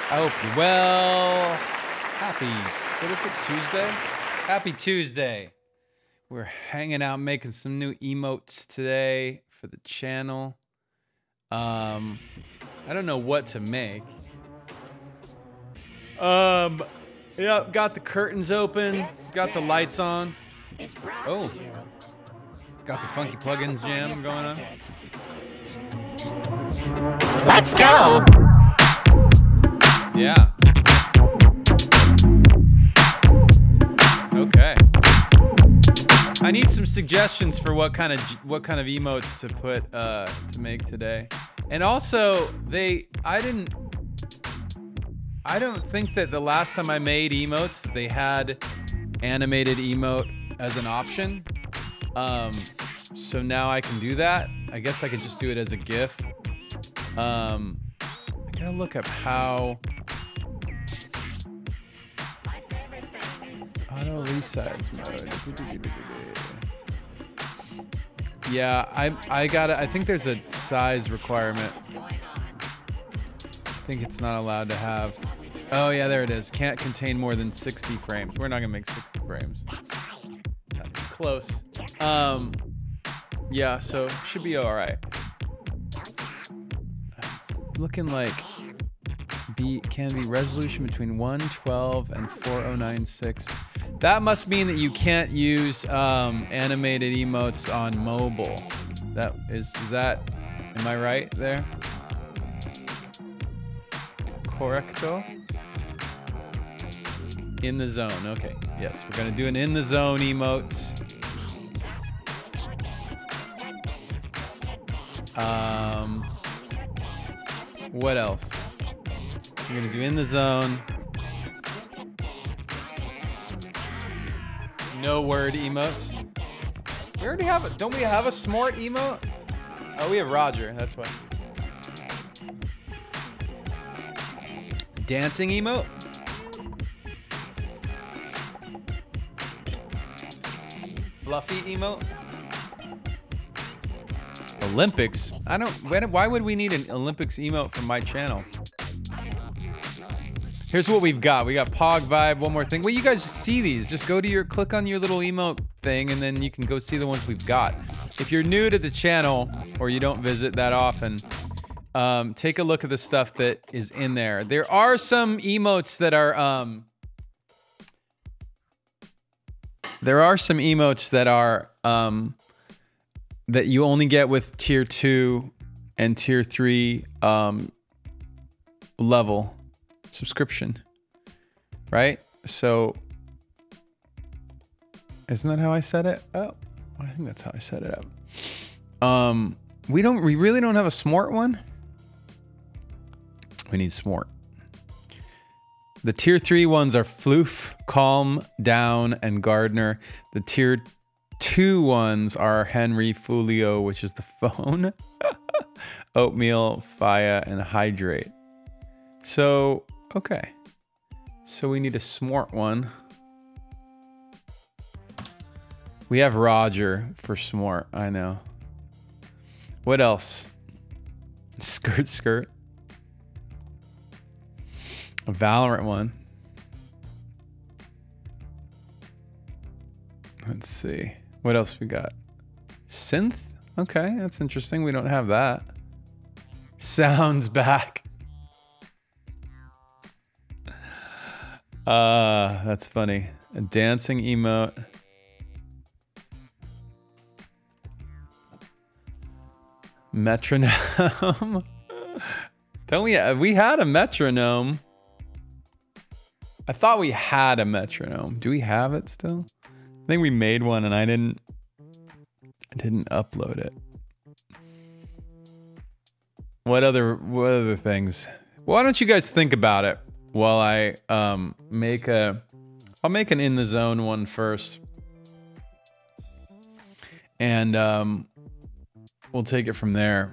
I hope you're well. Happy, what is it, Tuesday? Happy Tuesday. We're hanging out, making some new emotes today for the channel. I don't know what to make. Yeah, got the curtains open, got the lights on. Oh, got the funky plugins jam going on. Let's go! Yeah. Okay. I need some suggestions for what kind of emotes to put to make today. And also, I don't think that the last time I made emotes that they had animated emote as an option. So now I can do that. I guess I could just do it as a GIF. I gotta look up how. Auto resize mode. Yeah, I think there's a size requirement. I think it's not allowed to have. Oh yeah, there it is. Can't contain more than 60 frames. We're not gonna make 60 frames. Not even close. Yeah, so should be all right. It's looking like can be resolution between 112 and 4096. That must mean that you can't use animated emotes on mobile. That is that, am I right there? Correcto? In the zone, okay. Yes, we're gonna do an in the zone emote. What else? We're gonna do in the zone. No word emotes. We already have it. Don't we have a smart emote? Oh, we have Roger. That's why. Dancing emote. Fluffy emote. Olympics. Why would we need an Olympics emote from my channel? Here's what we've got. We got Pog Vibe, one more thing. Well, you guys see these. Just go to click on your little emote thing, and then you can go see the ones we've got. If you're new to the channel, or you don't visit that often, take a look at the stuff that is in there. There are some emotes that are, that you only get with tier 2 and tier 3 level subscription, right? So isn't that how I said it? Oh, I think that's how I set it up. We really don't have a smart one. We need smart. The tier 3 ones are Floof, Calm Down, and Gardner. The tier 2 ones are Henry, Folio, which is the phone, Oatmeal, Faya, and Hydrate. So, okay. So we need a smart one. We have Roger for smart, I know. What else? Skirt, skirt. A Valorant one. Let's see. What else we got? Synth? Okay, that's interesting. We don't have that. Sounds back. That's funny. A dancing emote. Metronome. Don't we had a metronome. I thought we had a metronome. Do we have it still? I think we made one and I didn't upload it. What other things? Why don't you guys think about it while I I'll make an in the zone one first. And we'll take it from there.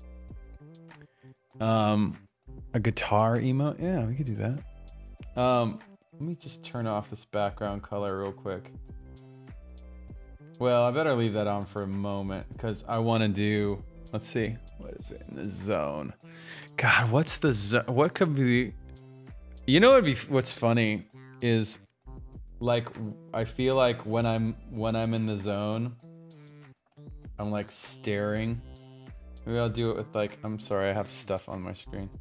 A guitar emote? Yeah, we could do that. Let me just turn off this background color real quick. Well, I better leave that on for a moment because I want to do, let's see, what is it in the zone? God, what's the zone? What could be You know what's funny is like I feel like when I'm in the zone, I'm like staring. Maybe I'll do it with like, I'm sorry, I have stuff on my screen.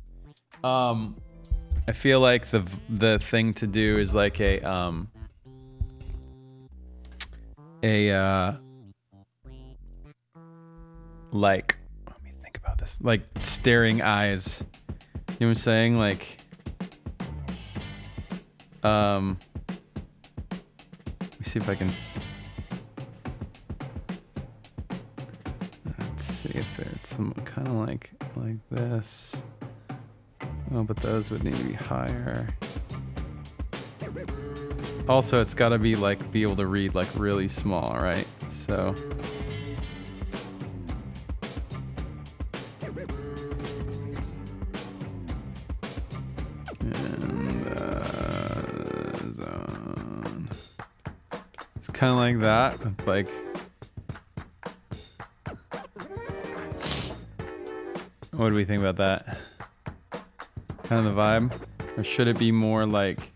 I feel like the thing to do is like like, let me think about this, like staring eyes. You know what I'm saying? Like, let me see if I can. Let's see if it's some kind of like this. Oh, but those would need to be higher. Also, it's got to be like be able to read like really small, right? So. And zone. It's kind of like that, with like. What do we think about that? Kind of the vibe? Or should it be more like...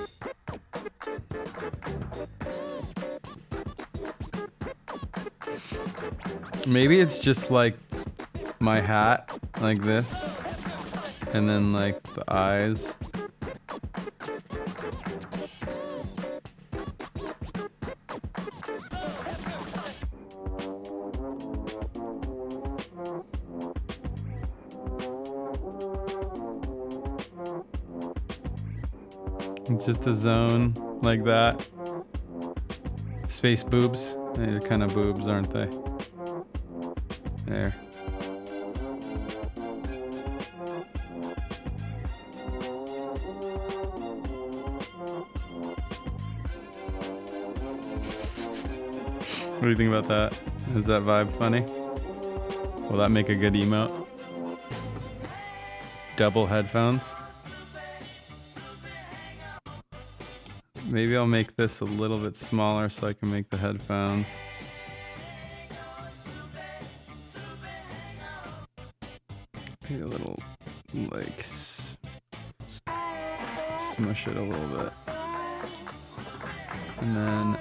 Maybe it's just like my hat, like this. And then like the eyes. It's just a zone like that. Space boobs. They're kind of boobs, aren't they? There. What do you think about that? Is that vibe funny? Will that make a good emote? Double headphones. Maybe I'll make this a little bit smaller so I can make the headphones. Maybe a little, like, smush it a little bit. And then...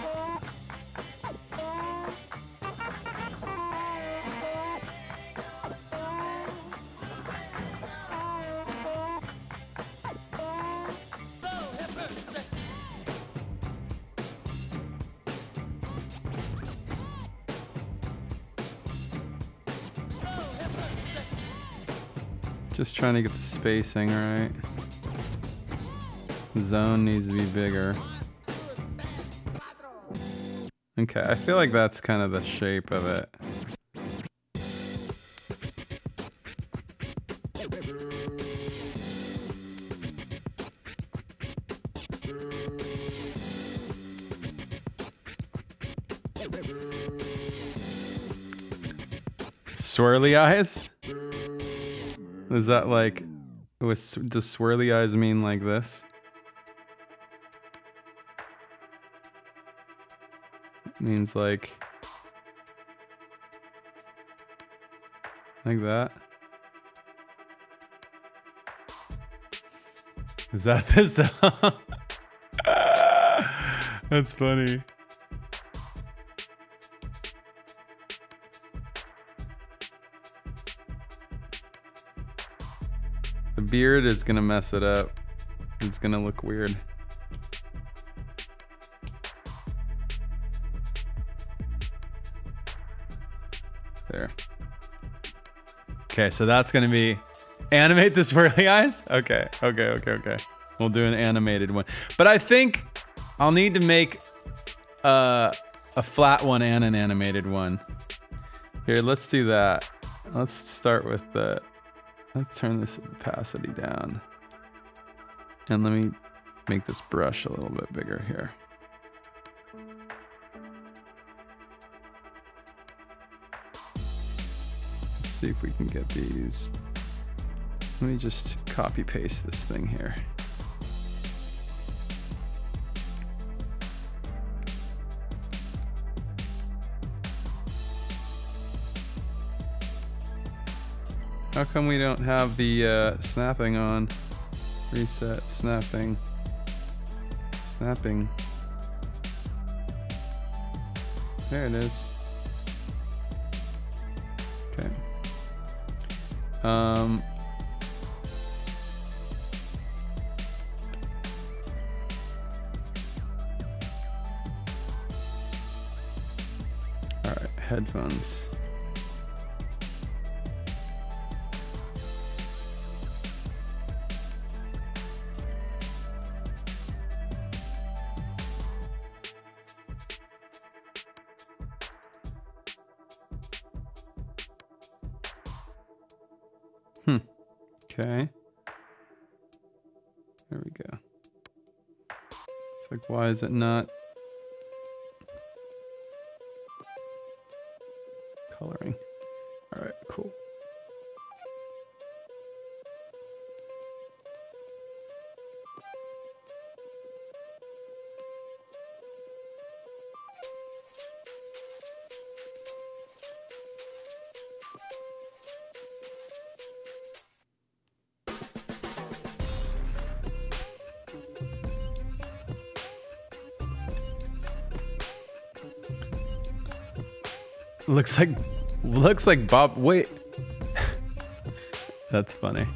Just trying to get the spacing right. Zone needs to be bigger. Okay, I feel like that's kind of the shape of it. Swirly eyes? Is that like, does swirly eyes mean like this? It means like that? Is that the song? That's funny. The beard is gonna mess it up. It's gonna look weird. There. Okay, so that's gonna be animate the swirly eyes? Okay. We'll do an animated one. But I think I'll need to make a flat one and an animated one. Here, let's do that. Let's start with the... Let's turn this opacity down. And let me make this brush a little bit bigger here. Let's see if we can get these. Let me just copy paste this thing here. How come we don't have the snapping on? Reset. Snapping. Snapping. There it is. Okay. All right, headphones. Okay. There we go. It's like, why is it not coloring? All right, cool. Looks like Bob. Wait, that's funny.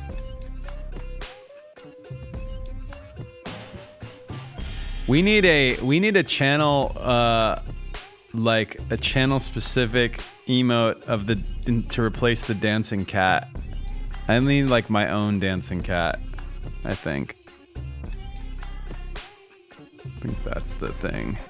We need a channel, like a channel specific emote of the to replace the dancing cat. I need like my own dancing cat. I think that's the thing.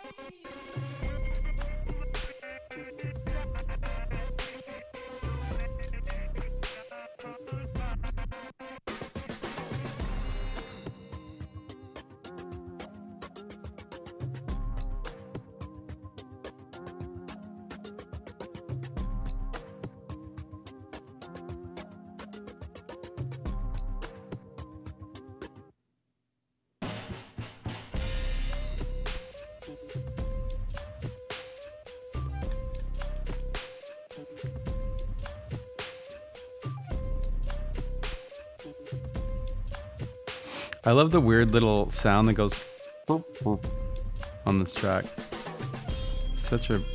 I love the weird little sound that goes boop, boop on this track. Such a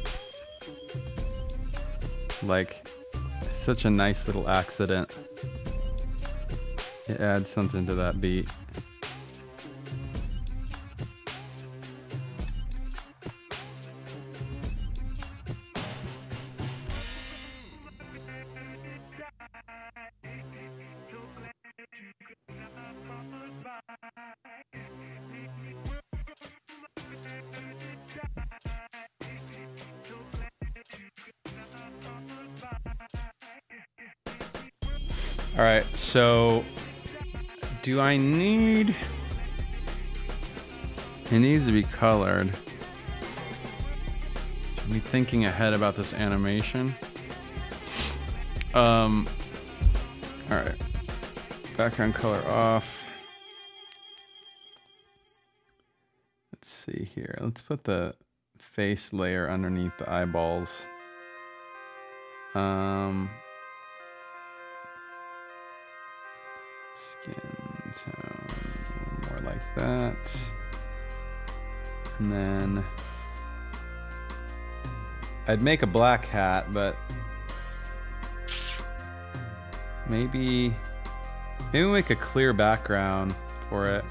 such a nice little accident. It adds something to that beat. All right, so do I need... It needs to be colored. Should be thinking ahead about this animation. All right, background color off. Let's see here. Let's put the face layer underneath the eyeballs. Skin tone, more like that. And then I'd make a black hat, but maybe we'll make a clear background for it.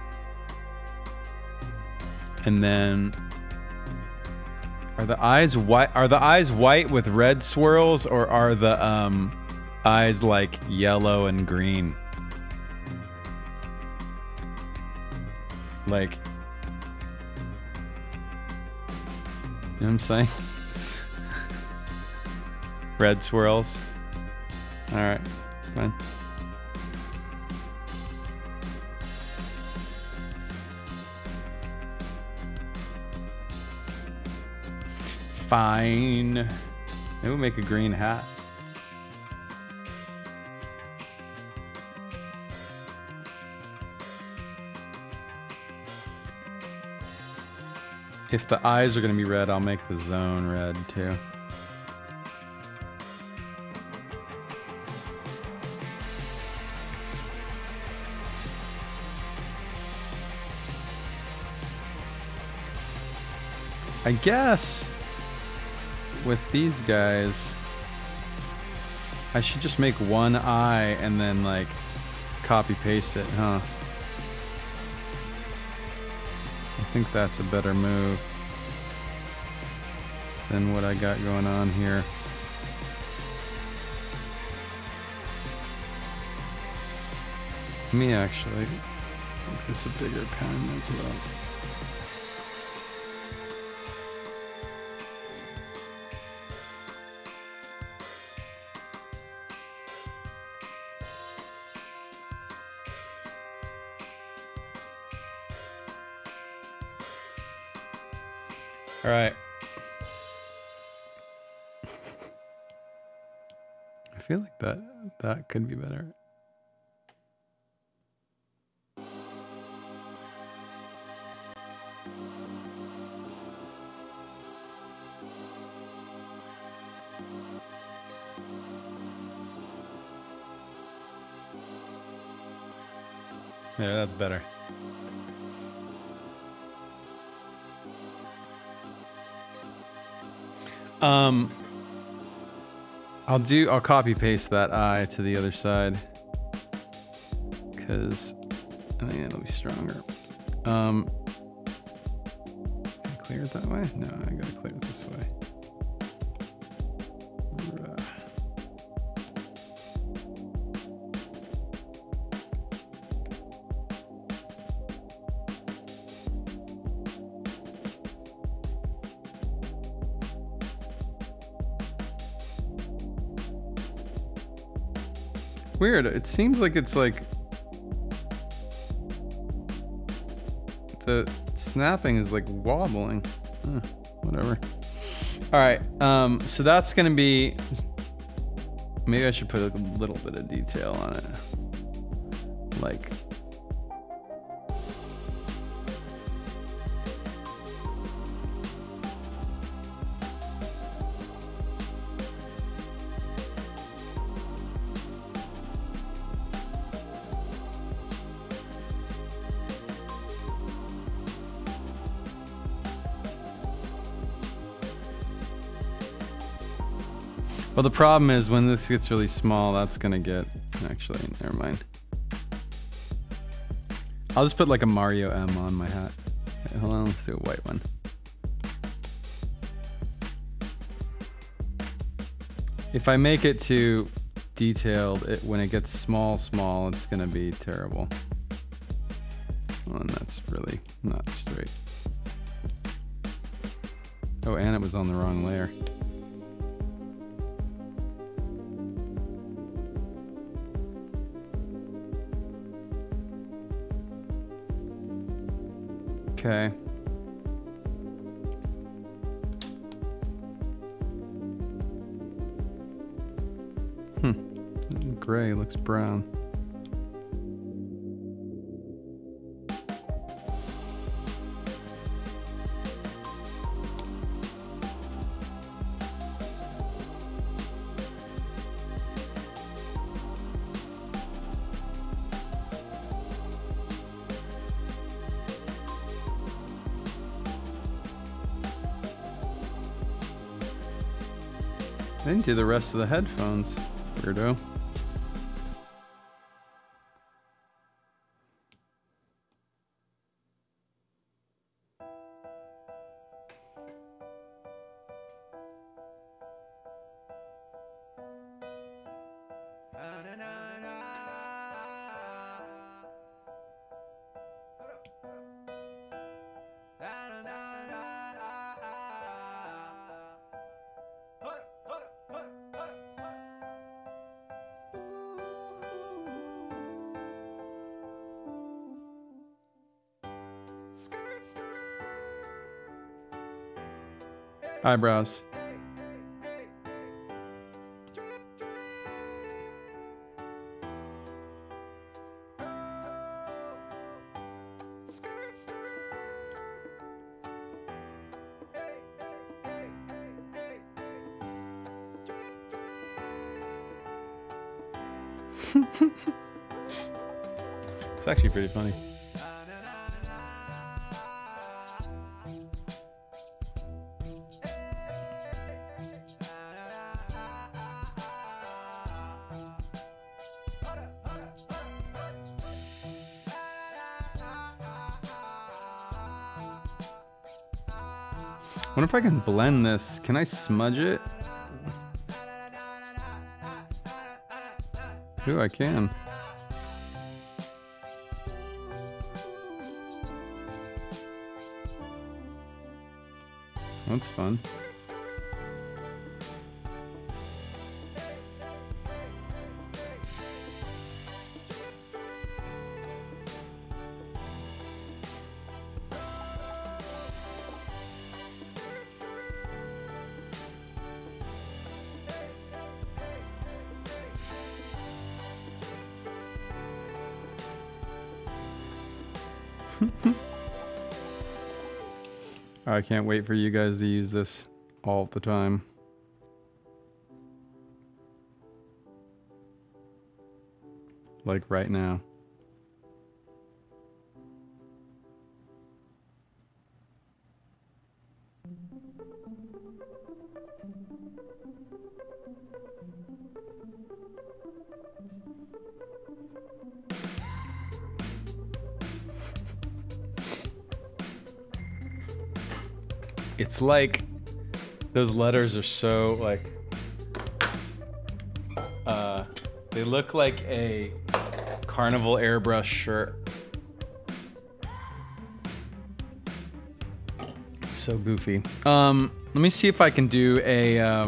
And then are the eyes white? Are the eyes white with red swirls, or are the eyes like yellow and green? Like, you know what I'm saying? Red swirls. All right, fine. Fine. Maybe we'll make a green hat. If the eyes are going to be red, I'll make the zone red too. I guess with these guys, I should just make one eye and then like copy paste it, huh? I think that's a better move than what I got going on here. Let me actually make this a bigger pen as well. All right. I feel like that could be better. Yeah, that's better. I'll copy paste that eye to the other side because I think it'll be stronger. Can I clear it that way? No, I gotta clear it this way. Weird. It seems like it's like the snapping is like wobbling. Whatever. All right. So that's gonna be. Maybe I should put a little bit of detail on it, like. Well, the problem is when this gets really small, that's gonna get, actually, never mind. I'll just put like a Mario M on my hat. Okay, hold on, let's do a white one. If I make it too detailed, when it gets small, it's gonna be terrible. Well, and that's really not straight. Oh, and it was on the wrong layer. Okay. Gray looks brown. I didn't do the rest of the headphones, weirdo. Eyebrows. It's actually pretty funny. Wonder if I can blend this. Can I smudge it? Ooh, I can. That's fun. I can't wait for you guys to use this all the time. Like right now. It's like those letters are so like they look like a carnival airbrush shirt. So goofy. Let me see if I can do a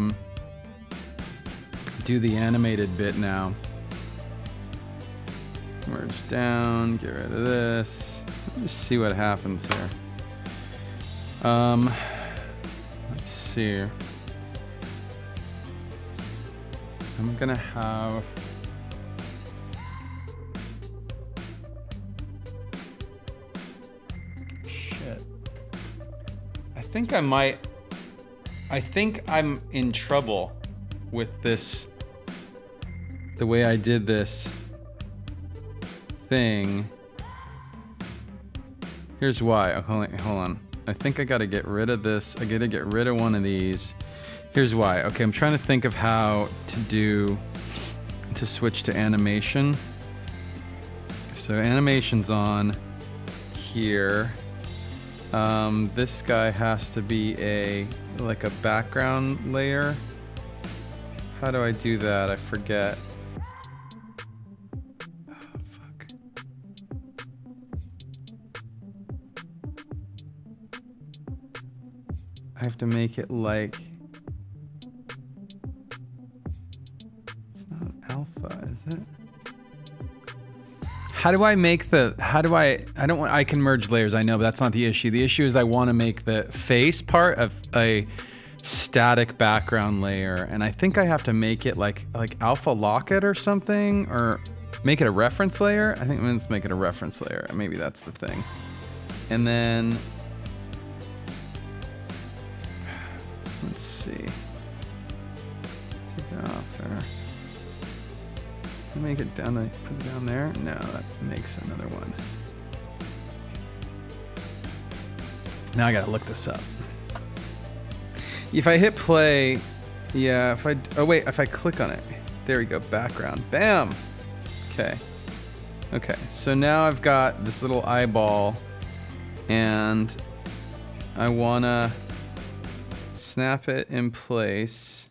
do the animated bit now. Merge down, get rid of this. Let's see what happens here. Let's see. I'm gonna have shit. I think I'm in trouble with this, the way I did this thing. Here's why. Oh, hold on. I think I gotta get rid of this. I gotta get rid of one of these. Here's why. Okay, I'm trying to think of how to switch to animation. So animation's on here. This guy has to be like a background layer. How do I do that? I forget. I have to make it like, it's not alpha, is it? How do I make I can merge layers, I know, but that's not the issue. The issue is I want to make the face part of a static background layer, and I think I have to make it like alpha lock it or something, or make it a reference layer. I think let's make it a reference layer. Maybe that's the thing. And then let's see. Take it off there. Make it down. Put it down there. No, that makes another one. Now I gotta look this up. If I hit play, yeah. If I click on it, there we go. Background. Bam. Okay. Okay. So now I've got this little eyeball, and I wanna snap it in place,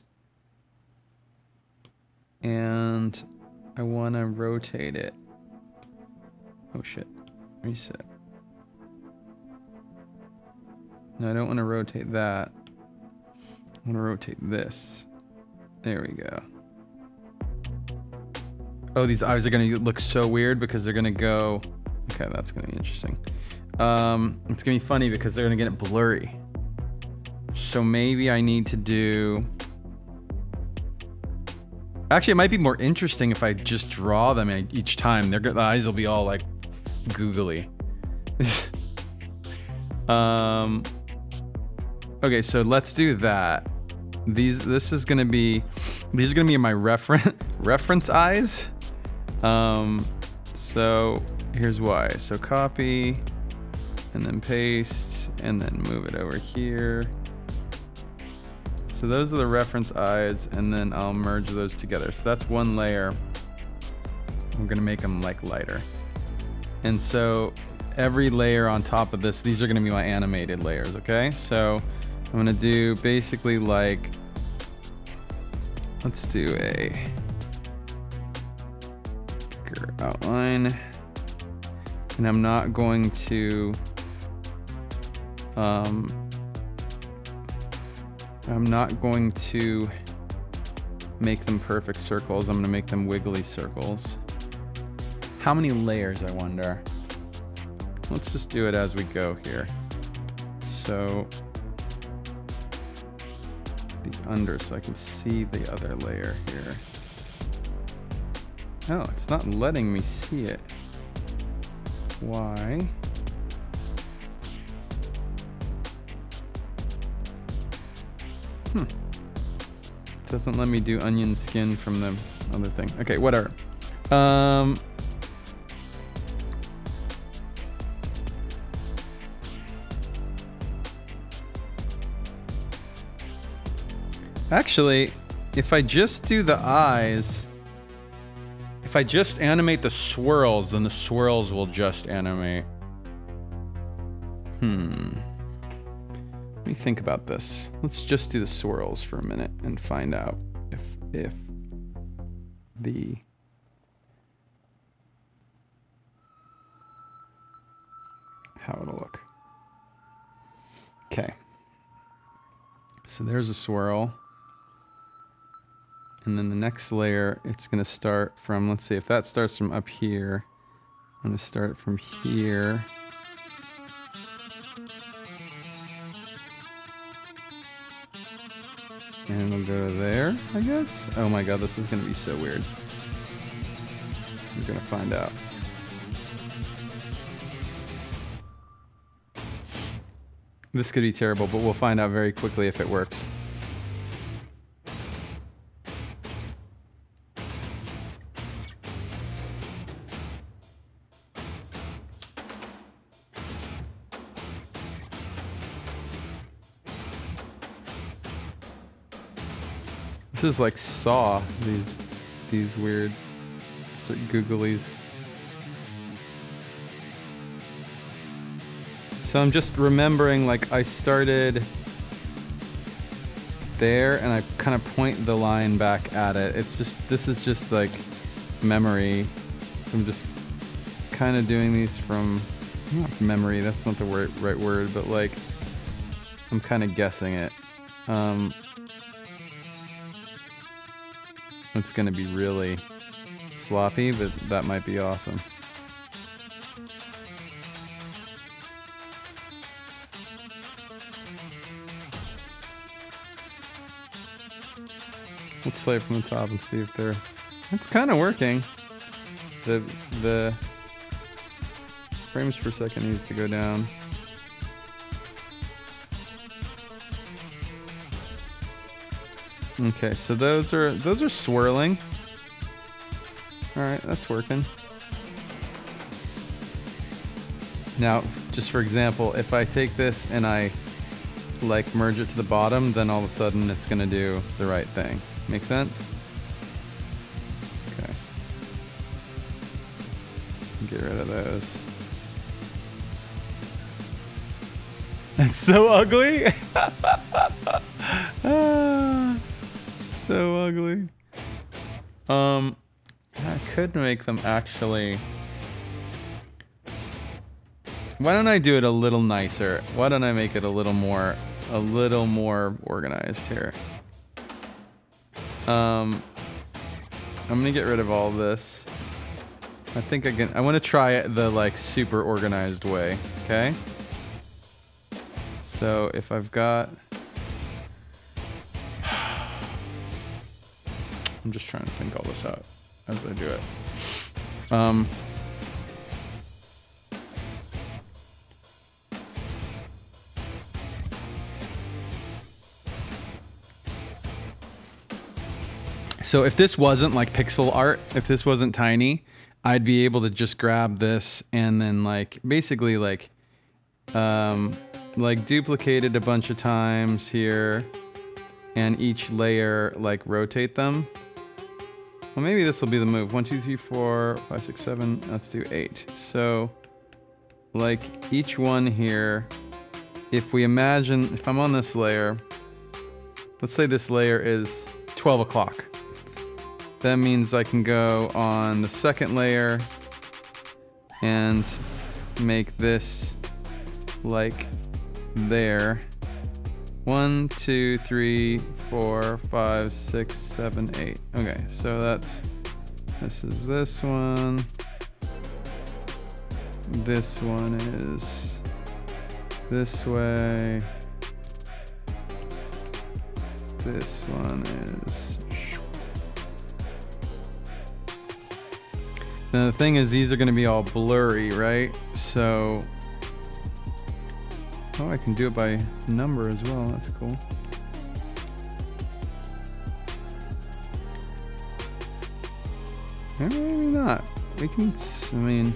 and I want to rotate it. Oh shit, reset. No, I don't want to rotate that. I want to rotate this. There we go. Oh, these eyes are going to look so weird because they're going to go... Okay, that's going to be interesting. It's going to be funny because they're going to get it blurry. So maybe I need to do... Actually, it might be more interesting if I just draw them each time. The eyes will be all like googly. Okay, so let's do that. These are gonna be my reference eyes. So here's why. So copy, and then paste, and then move it over here. So those are the reference eyes, and then I'll merge those together. So that's one layer. I'm gonna make them like lighter. And so every layer on top of this, these are gonna be my animated layers, okay? So I'm gonna do basically like, let's do a bigger outline. And I'm not going to, I'm not going to make them perfect circles. I'm gonna make them wiggly circles. How many layers, I wonder? Let's just do it as we go here. So these under so I can see the other layer here. Oh, it's not letting me see it. Why? Doesn't let me do onion skin from the other thing. Okay, whatever. Actually, if I just do the eyes, if I just animate the swirls, then the swirls will just animate. Let me think about this. Let's just do the swirls for a minute and find out if the how it'll look. Okay. So there's a swirl. And then the next layer, it's gonna start from, let's see, if that starts from up here, I'm gonna start from here. And we'll go to there, I guess? Oh my god, this is gonna be so weird. We're gonna find out. This could be terrible, but we'll find out very quickly if it works. This is like Saw, these weird googlies. So I'm just remembering, like, I started there and I kind of point the line back at it. It's just, this is just like memory. I'm just kind of doing these from, not memory, that's not the right word, but like, I'm kind of guessing it. It's gonna be really sloppy, but that might be awesome. Let's play it from the top and see if they're... It's kind of working. The frames per second needs to go down. Okay, so those are swirling. All right, that's working. Now, just for example, if I take this and I like merge it to the bottom, then all of a sudden it's gonna do the right thing. Make sense? Okay. Get rid of those. That's so ugly. So ugly. I could make them actually. Why don't I do it a little nicer? Why don't I make it a little more organized here? I'm gonna get rid of all this. I think I want to try it the like super organized way. Okay. So if I've got. I'm just trying to think all this out as I do it. So if this wasn't like pixel art, if this wasn't tiny, I'd be able to just grab this and then like basically like duplicate it a bunch of times here and each layer like rotate them. Well, maybe this will be the move. 1, 2, 3, 4, 5, 6, 7. Let's do 8. So, like each one here, if we imagine, if I'm on this layer, let's say this layer is 12 o'clock. That means I can go on the second layer and make this like there. 1, 2, 3, 4, 5, 6, 7, 8. Okay, so this is this one. This one is this way. This one is. Now the thing is, these are going to be all blurry, right? So, oh, I can do it by number as well. That's cool. Maybe not. We can. I mean.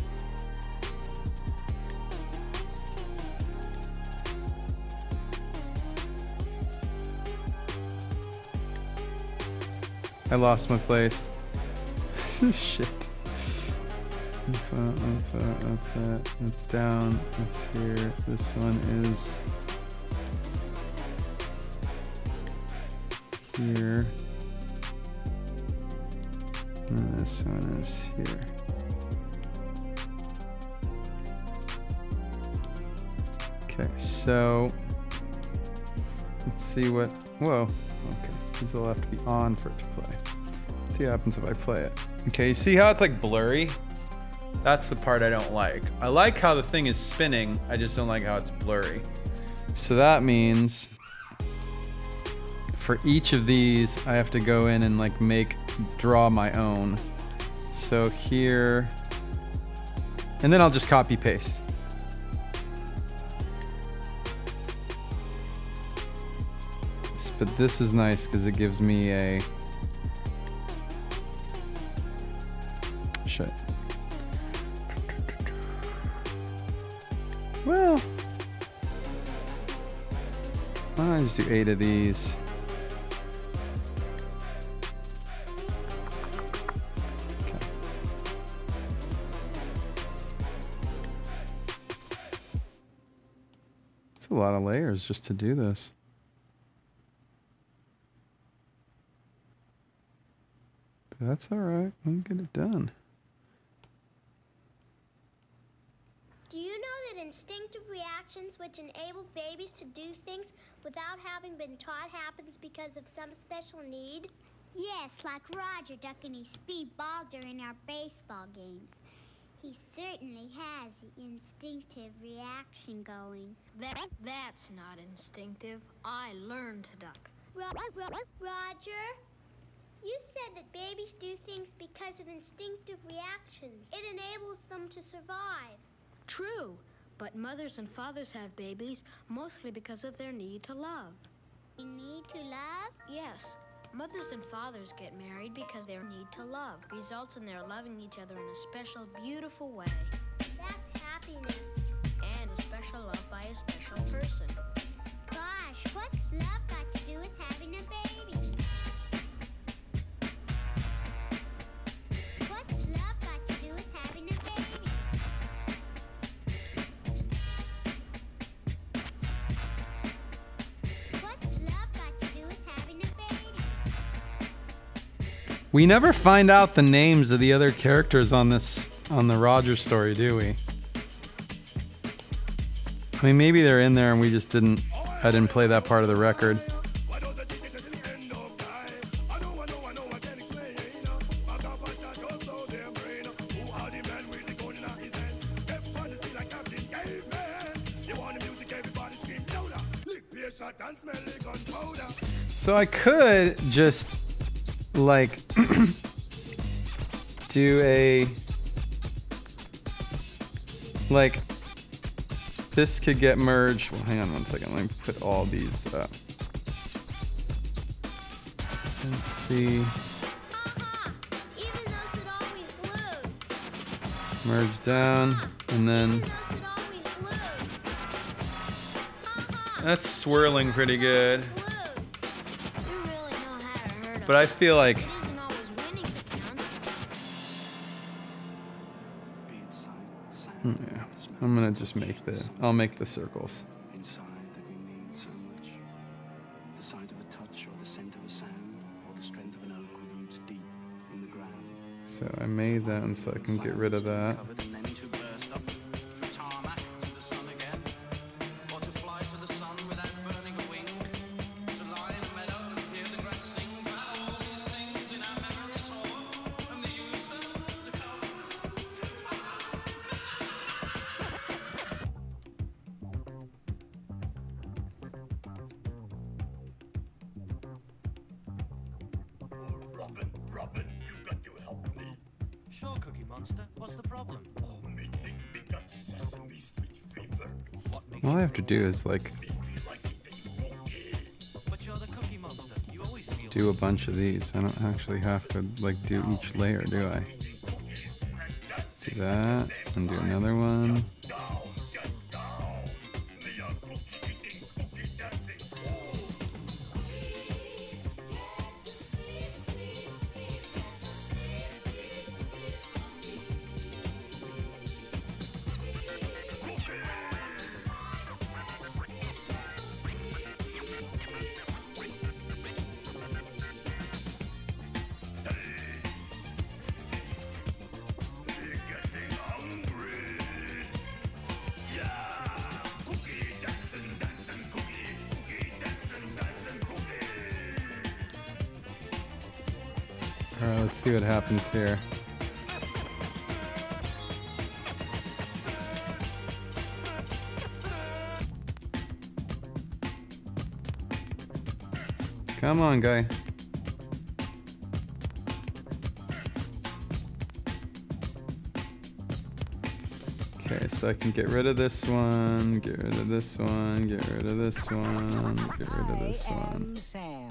I lost my place. Shit. That's that. That's down. That's here. This one is here. And this one is here. Okay, so let's see what. Whoa. Okay. These will have to be on for it to play. Let's see what happens if I play it. Okay, see how it's like blurry? That's the part I don't like. I like how the thing is spinning, I just don't like how it's blurry. So that means for each of these, I have to go in and like draw my own. So here, and then I'll just copy paste. But this is nice because it gives me a shit. Well, why don't I just do 8 of these? Okay. It's a lot of layers just to do this. That's all right. We'll get it done. Do you know that instinctive reactions which enable babies to do things without having been taught happens because of some special need? Yes, like Roger ducking his speed ball during our baseball games. He certainly has the instinctive reaction going. That's not instinctive. I learned to duck. Roger? You said that babies do things because of instinctive reactions. It enables them to survive. True, but mothers and fathers have babies mostly because of their need to love. They need to love? Yes, mothers and fathers get married because their need to love results in their loving each other in a special, beautiful way. That's happiness. And a special love by a special person. Gosh, what's love got to do with having a baby? What's love got to do with having a baby? What's love got to do with having a baby? We never find out the names of the other characters on the Roger story, do we? I mean, maybe they're in there and we just didn't. I didn't play that part of the record. So I could just like do a like this could get merged. Well, hang on one second. Let me put all these up. Let's see. Even though should always lose. Merge down and then Even though should always lose. that's swirling pretty good. Lose. You really know how to hurt 'em. But I feel like It isn't always winning that counts. yeah, I'm gonna just make I'll make the circles. inside that we need so much. The sight of a touch, or the scent of a sound, or the strength of an oak with roots deep in the ground. So I made that one so I can get rid of that. Covered and then to burst up through tarmac to the sun again, or to fly to the sun without burning a wing, to lie in a meadow and hear the grass sing. To have all these things in our memories all, and they use them to cover us. Robin, you got to help me. Sure, Cookie Monster. What's the problem? Oh, me think me got Sesame Street fever. What makes All I you have to feel do is like Me like the cookie. But you're the Cookie Monster. You always feel do a bunch of these. I don't actually have to like do each layer, do I? Do that and do another one. Down, get down. Me a cookie eating, cookie dancing fool. We're getting hungry. Yeah, cookie dancing, dancing, cookie dancing, dancing, cookie. All right, let's see what happens here. Come on, guy. Okay, so I can get rid of this one, get rid of this one, get rid of this one, get rid of this one. Sam.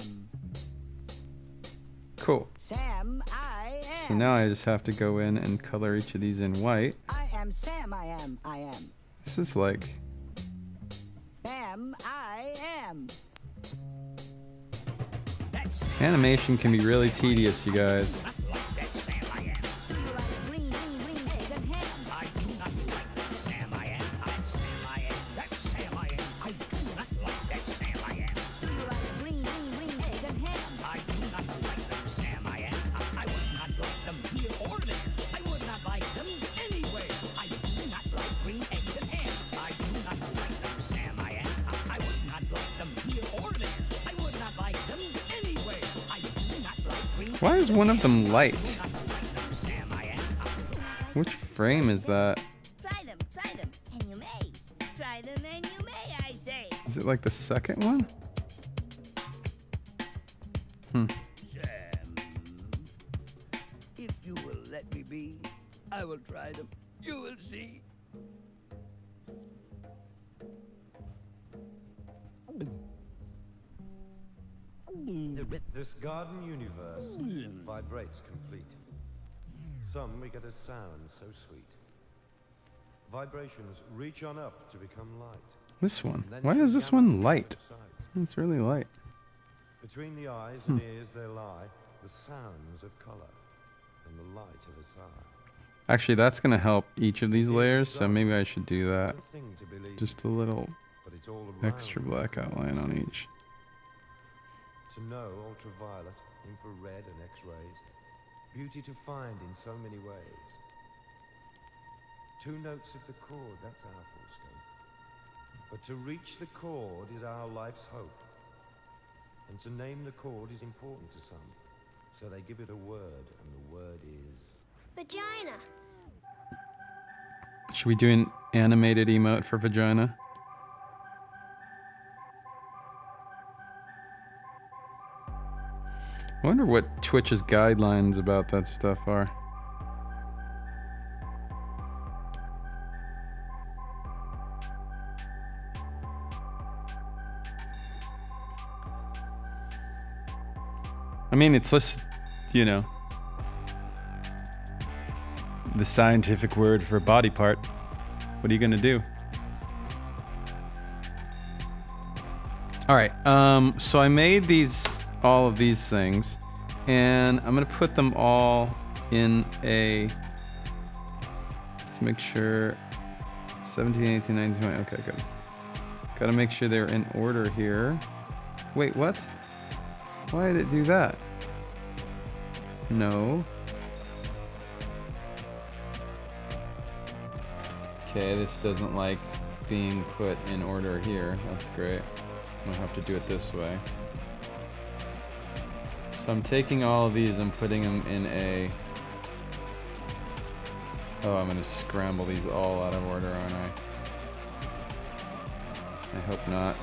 Cool. Sam, I am. So now I just have to go in and color each of these in white. I am Sam, I am. This is like, Sam, I am. animation can be really tedious, you guys. Do you like green eggs and ham? I do not like that Sam I am. I'm Sam I am. That's Sam I am. I do not like that Sam I am. Do you like green eggs and ham? I do not like them Sam I am. I would not like them here or there. I would not like them anywhere. I do not like green eggs and ham. I do not like them Sam I am. I would not like them here or there. I would not like them anywhere. I do not like green Why is one of them light? Sam I am. Which frame is that? Try them, and you may. Try them, and you may, I say. Is it like the second one? Sam, if you will let me be, I will try them. You will see. This garden universe vibrates complete. Some we get a sound so sweet. Vibrations reach on up to become light. This one. And then Why you is this gather one them light? to sight. It's really light. Between the eyes and ears there lie the sounds of color and the light of a sigh. Actually, that's going to help each of these layers, so maybe I should do that. No thing to believe, Just a little but it's all extra around black us. outline on each. To know ultraviolet, infrared and X-rays, beauty to find in so many ways. 2 notes of the chord, that's our full scope. But to reach the chord is our life's hope. And to name the chord is important to some. So they give it a word, and the word is... Vagina. Should we do an animated emote for vagina? I wonder what Twitch's guidelines about that stuff are. I mean, it's just, you know, the scientific word for a body part. What are you gonna do? All right, so I made all of these things, and I'm gonna put them all in a, let's make sure, 17, 18, 19, 20, okay, good. Gotta make sure they're in order here. Wait, what? Why did it do that? No. Okay, this doesn't like being put in order here. That's great. I'm gonna have to do it this way. So I'm taking all of these and putting them in a... Oh, I'm gonna scramble these all out of order, aren't I? I hope not.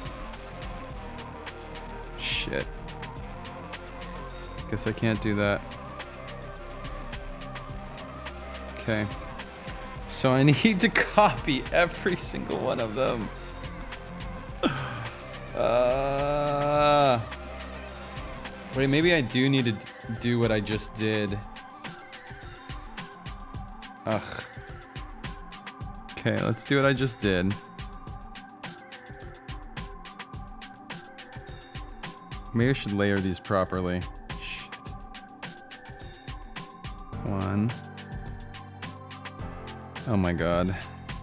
Shit. Guess I can't do that. Okay. So I need to copy every single one of them. Wait, maybe I do need to do what I just did. Ugh. Okay, let's do what I just did. Maybe I should layer these properly. Shit. 1. Oh my god.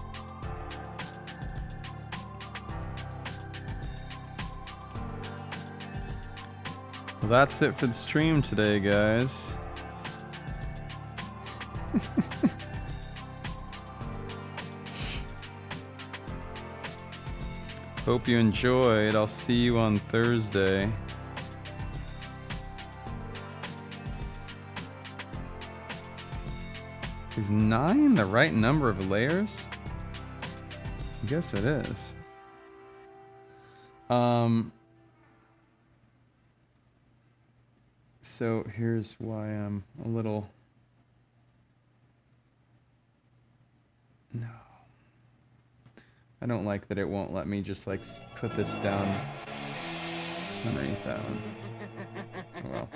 Well, that's it for the stream today, guys. Hope you enjoyed. I'll see you on Thursday. Is 9 the right number of layers? I guess it is. So here's why I'm a little... No. I don't like that it won't let me just like put this down underneath that one. Oh well.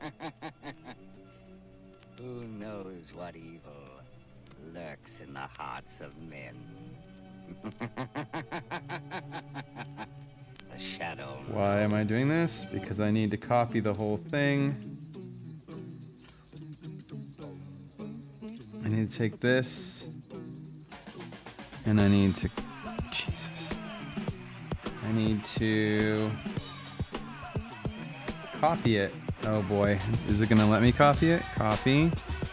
Who knows what evil lurks in the hearts of men? The shadow. Why am I doing this? Because I need to copy the whole thing. I need to take this. And I need to... Jesus. I need to... copy it. Oh boy. Is it gonna let me copy it? Copy.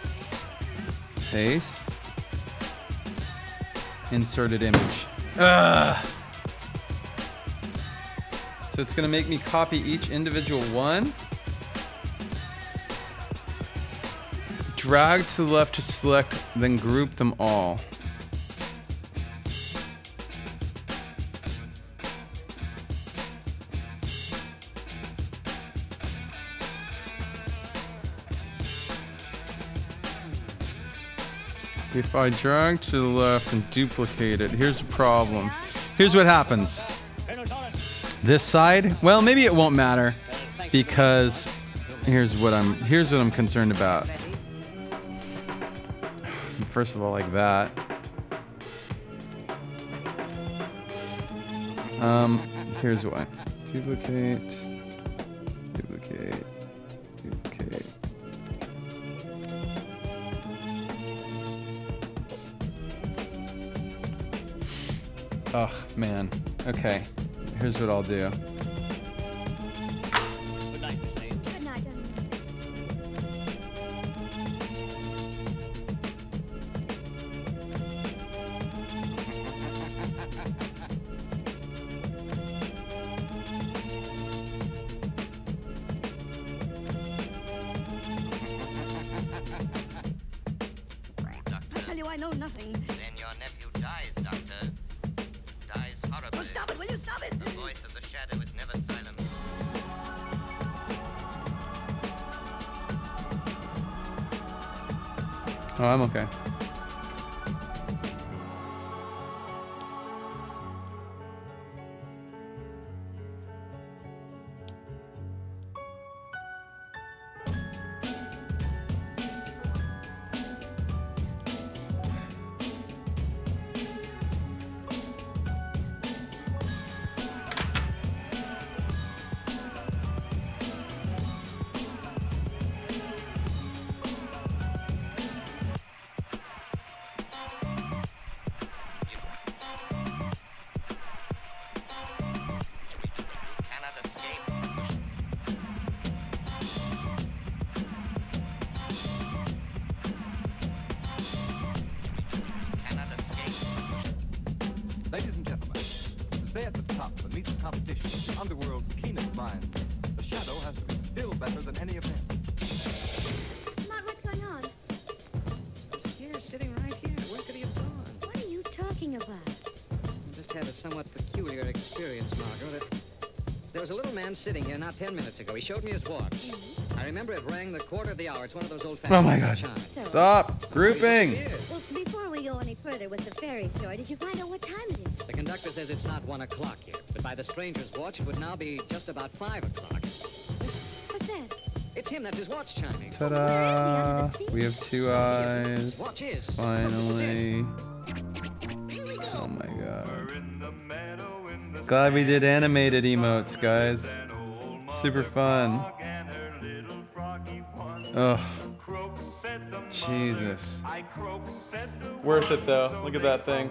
Paste. Inserted image. Ugh! So it's gonna make me copy each individual one. Drag to the left to select, then group them all. If I drag to the left and duplicate it, here's the problem. Here's what happens. This side, well, maybe it won't matter because here's what I'm concerned about. First of all, like that. Here's why. Duplicate, duplicate, duplicate. Ugh, man. Okay, here's what I'll do. Good night, Miss Lane. Good night, I tell you, I know nothing. Then your nephew dies, Doctor. Dies horribly. Well, stop it, will you stop it? The voice of the shadow is never silent. Oh, I'm okay. Ladies and gentlemen, to stay at the top and meet the competition, the underworld's keenest minds, the shadow has to be still better than any of them. Maude, what's going on? He's here, sitting right here. Where could he have gone? What are you talking about? I just had a somewhat peculiar experience, Margot. There was a little man sitting here not 10 minutes ago. He showed me his watch. I remember it rang the quarter of the hour. It's one of those old-fashioned Oh my God. chimes. Stop grouping. Well, before we go any further with the fairy story, did you find out what time it is? The conductor says it's not 1 o'clock yet, but by the stranger's watch, it would now be just about 5 o'clock. What's that? It's him. That's his watch chiming. Ta-da! We have two eyes. Watch is. Finally. Oh my God. Glad we did animated emotes, guys. Super fun. Oh. Jesus. Worth it though. Look at that thing.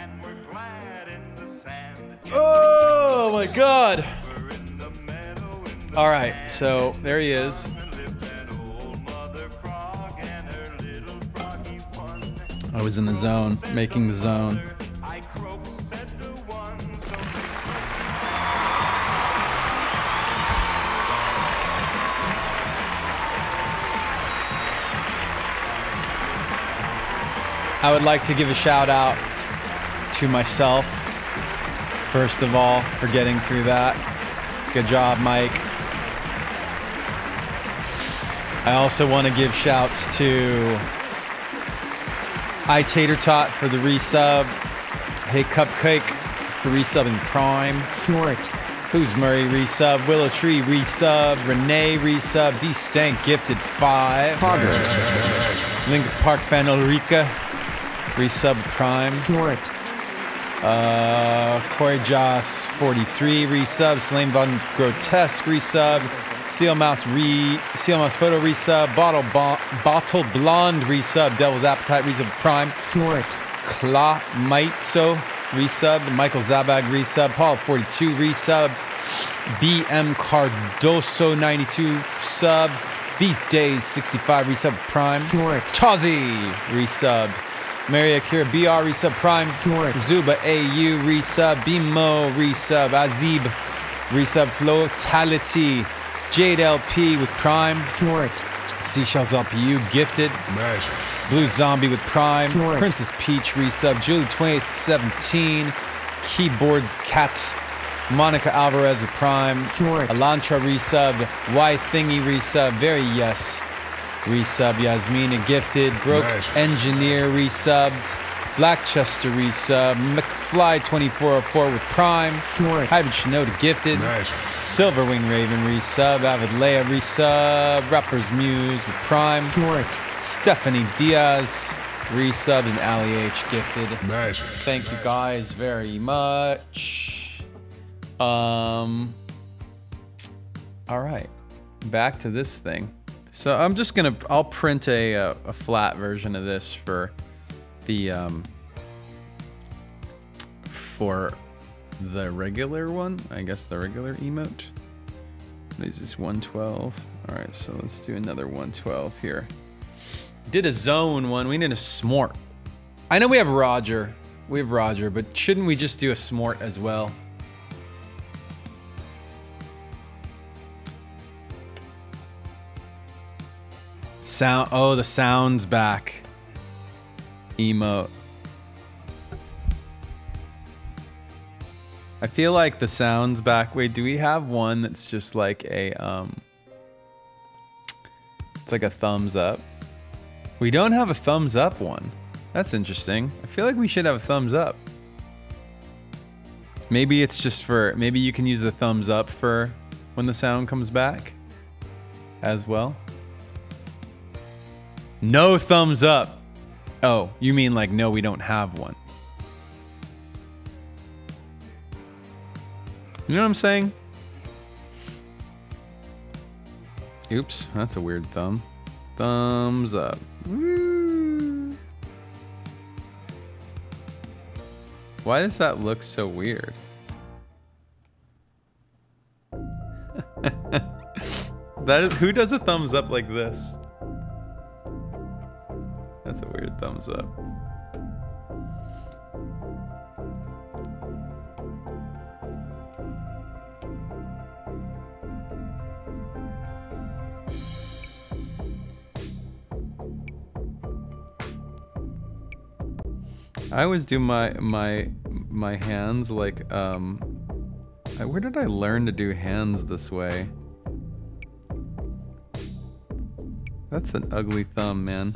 Oh my God. All right, so there he is. I was in the zone, making the zone. I would like to give a shout out to myself, first of all, for getting through that. Good job, Mike. I also want to give shouts to Tater Tot for the resub. Hey Cupcake for resubbing Prime. Snort. Who's Murray resub? Willow Tree resub. Renee resub. D Stank gifted 5. Link Park Fan Ulrika resub Prime. Snort. Corey Joss 43 resub. Slane Von Grotesque resub. Seal Mouse Photo resub. Bottle Blonde resub. Devil's Appetite resub Prime. Snort. Kla Maitso resubbed. Michael Zabag resubbed. Paul 42 resubbed. BM Cardoso 92 subbed. These Days 65 resubbed Prime. Snort. Tozzy resubbed. Maria Akira BR resub Prime. Snort. Zuba AU resub. Bimo resub. Azib resub. Flotality. Jade LP with Prime. Snort. Seashells LPU gifted. Magic. Blue Zombie with Prime. Snort. Princess Peach resub. Julie 2017. Keyboards Cat. Monica Alvarez with Prime. Snort. Elantra resubbed. Y Thingy resub. Very Yes resub. Yasmina gifted. Broke Magic. Engineer resubbed. Blackchester resub. McFly 2404 with Prime. Snort. Hybrid Shinoda gifted. Magic. Silverwing Raven resub. Avid Leia resub. Rapper's Muse with Prime. Snort. Stephanie Diaz resub and Ali H gifted. Magic. Thank you guys very much. All right, back to this thing. So I'm just gonna, I'll print a flat version of this for the regular one. I guess the regular emote. What is this, 112? All right, so let's do another 112 here. Did a zone one. We need a smort. I know we have Roger. We have Roger, but shouldn't we just do a smort as well? Sound. Oh, the sound's back. Emote. I feel like the sound's back. Wait, do we have one that's just like a it's like a thumbs up? We don't have a thumbs up one. That's interesting. I feel like we should have a thumbs up. Maybe it's just for, maybe you can use the thumbs up for when the sound comes back as well. No thumbs up. Oh, you mean like, no, we don't have one. You know what I'm saying? Oops, that's a weird thumb. Thumbs up. Woo. Why does that look so weird? That is, who does a thumbs up like this? That's a weird thumbs up. I always do my hands like where did I learn to do hands this way? That's an ugly thumb, man.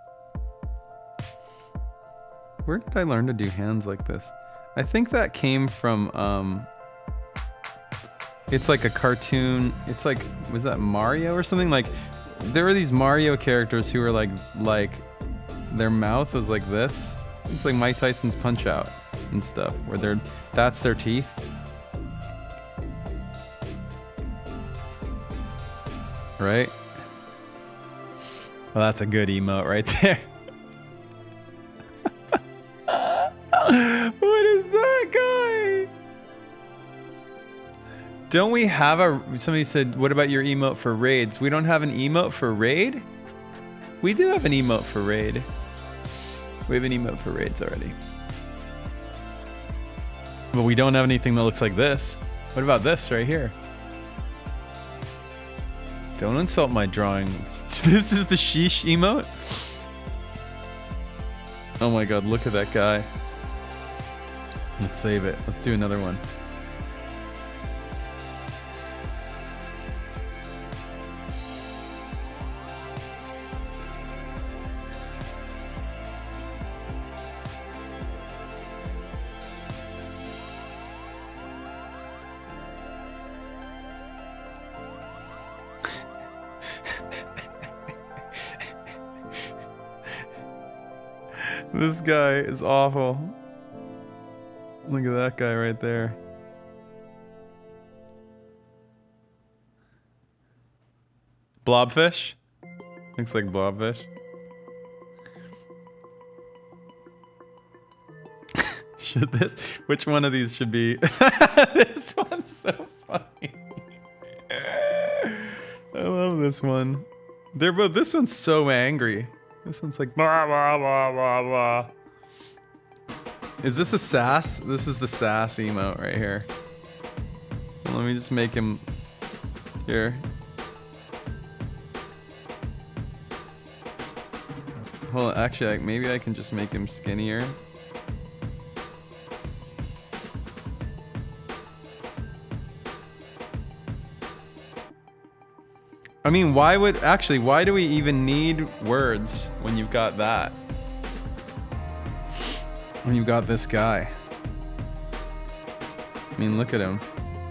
Where did I learn to do hands like this? I think that came from it's like a cartoon. It's like, was that Mario or something? Like there were these Mario characters who were like their mouth was like this. It's like Mike Tyson's Punch Out and stuff, where that's their teeth. Right? Well, that's a good emote right there. What is that guy? Don't we have somebody said, what about your emote for raids? We don't have an emote for raid? We do have an emote for raid. We have an emote for raids already. But we don't have anything that looks like this. What about this right here? Don't insult my drawings. This is the sheesh emote? Oh my god, look at that guy. Let's save it. Let's do another one. This guy is awful. Look at that guy right there. Blobfish? Looks like blobfish. Should this? Which one of these should be? This one's so funny. I love this one. They're both. This one's so angry. This one's like blah blah blah blah blah. Is this a sass? This is the sass emote right here. Let me just make him here. Hold on, actually, maybe I can just make him skinnier. I mean, why do we even need words when you've got that? When you've got this guy. I mean, look at him.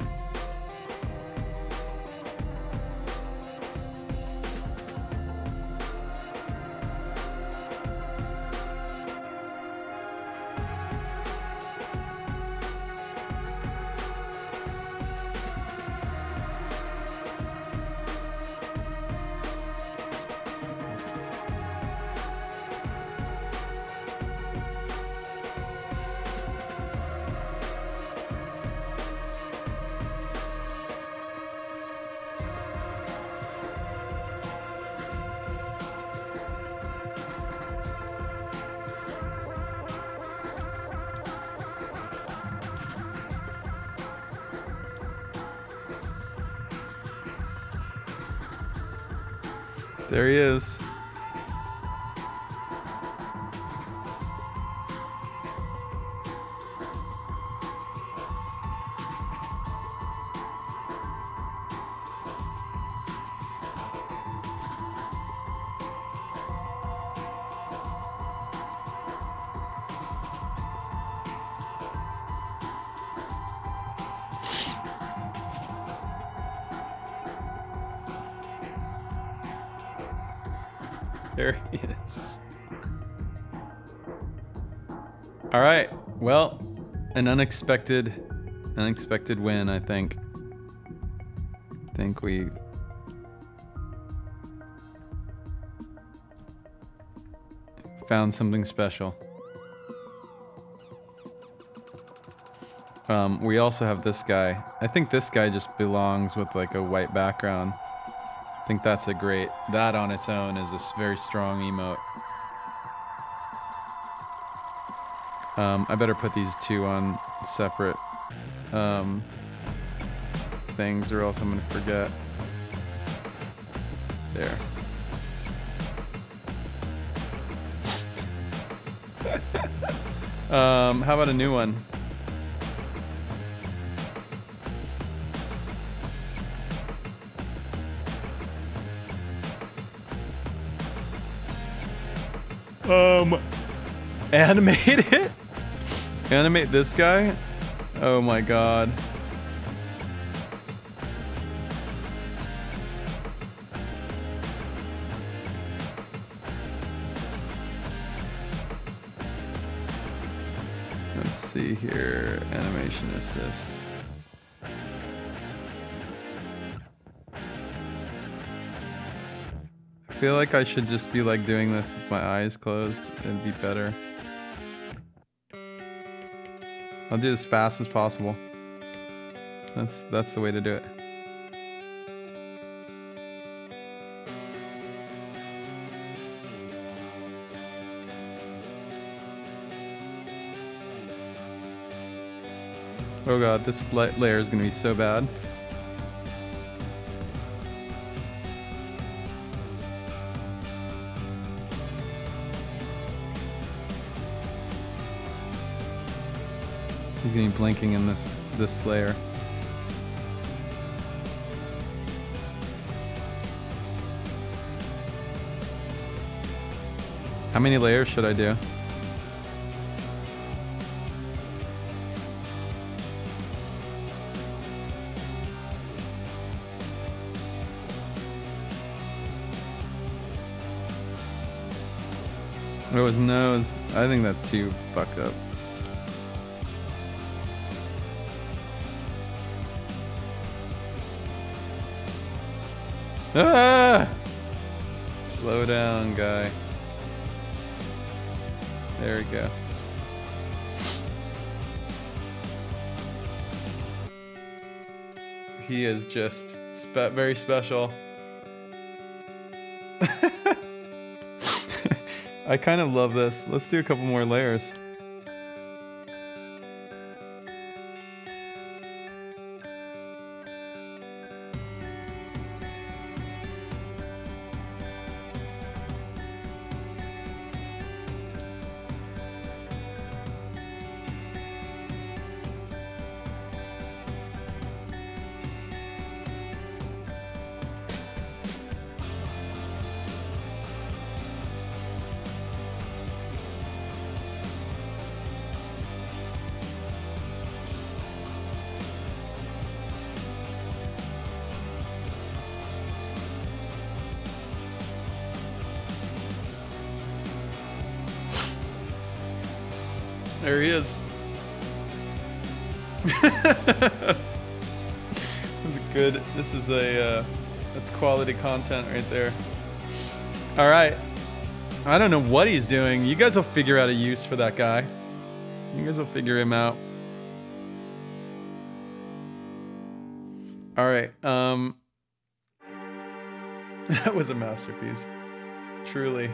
There he is. There he is. All right. Well, an unexpected win, I think. I think we found something special. We also have this guy. I think this guy just belongs with like a white background. I think that's that on its own is a very strong emote. I better put these two on separate things or else I'm gonna forget. There. How about a new one? Animate it? Animate this guy? Oh my god. Let's see here. Animation assist. I feel like I should just be like doing this with my eyes closed. It'd be better. I'll do it as fast as possible. That's the way to do it. Oh god, this layer is gonna be so bad. He's gonna be blinking in this layer. How many layers should I do? Oh, his nose. I think that's too fucked up. Ah! Slow down, guy. There we go. He is just very special. I kind of love this. Let's do a couple more layers. There he is. That's good. This is that's quality content right there. All right. I don't know what he's doing. You guys will figure out a use for that guy. You guys will figure him out. All right. That was a masterpiece. Truly.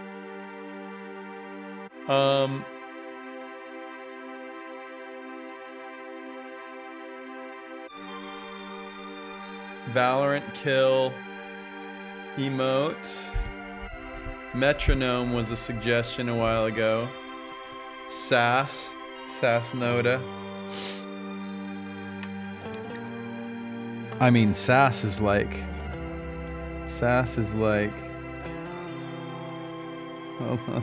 Valorant kill emote. Metronome was a suggestion a while ago. Sass Noda. I mean, Sass is like. Hold on.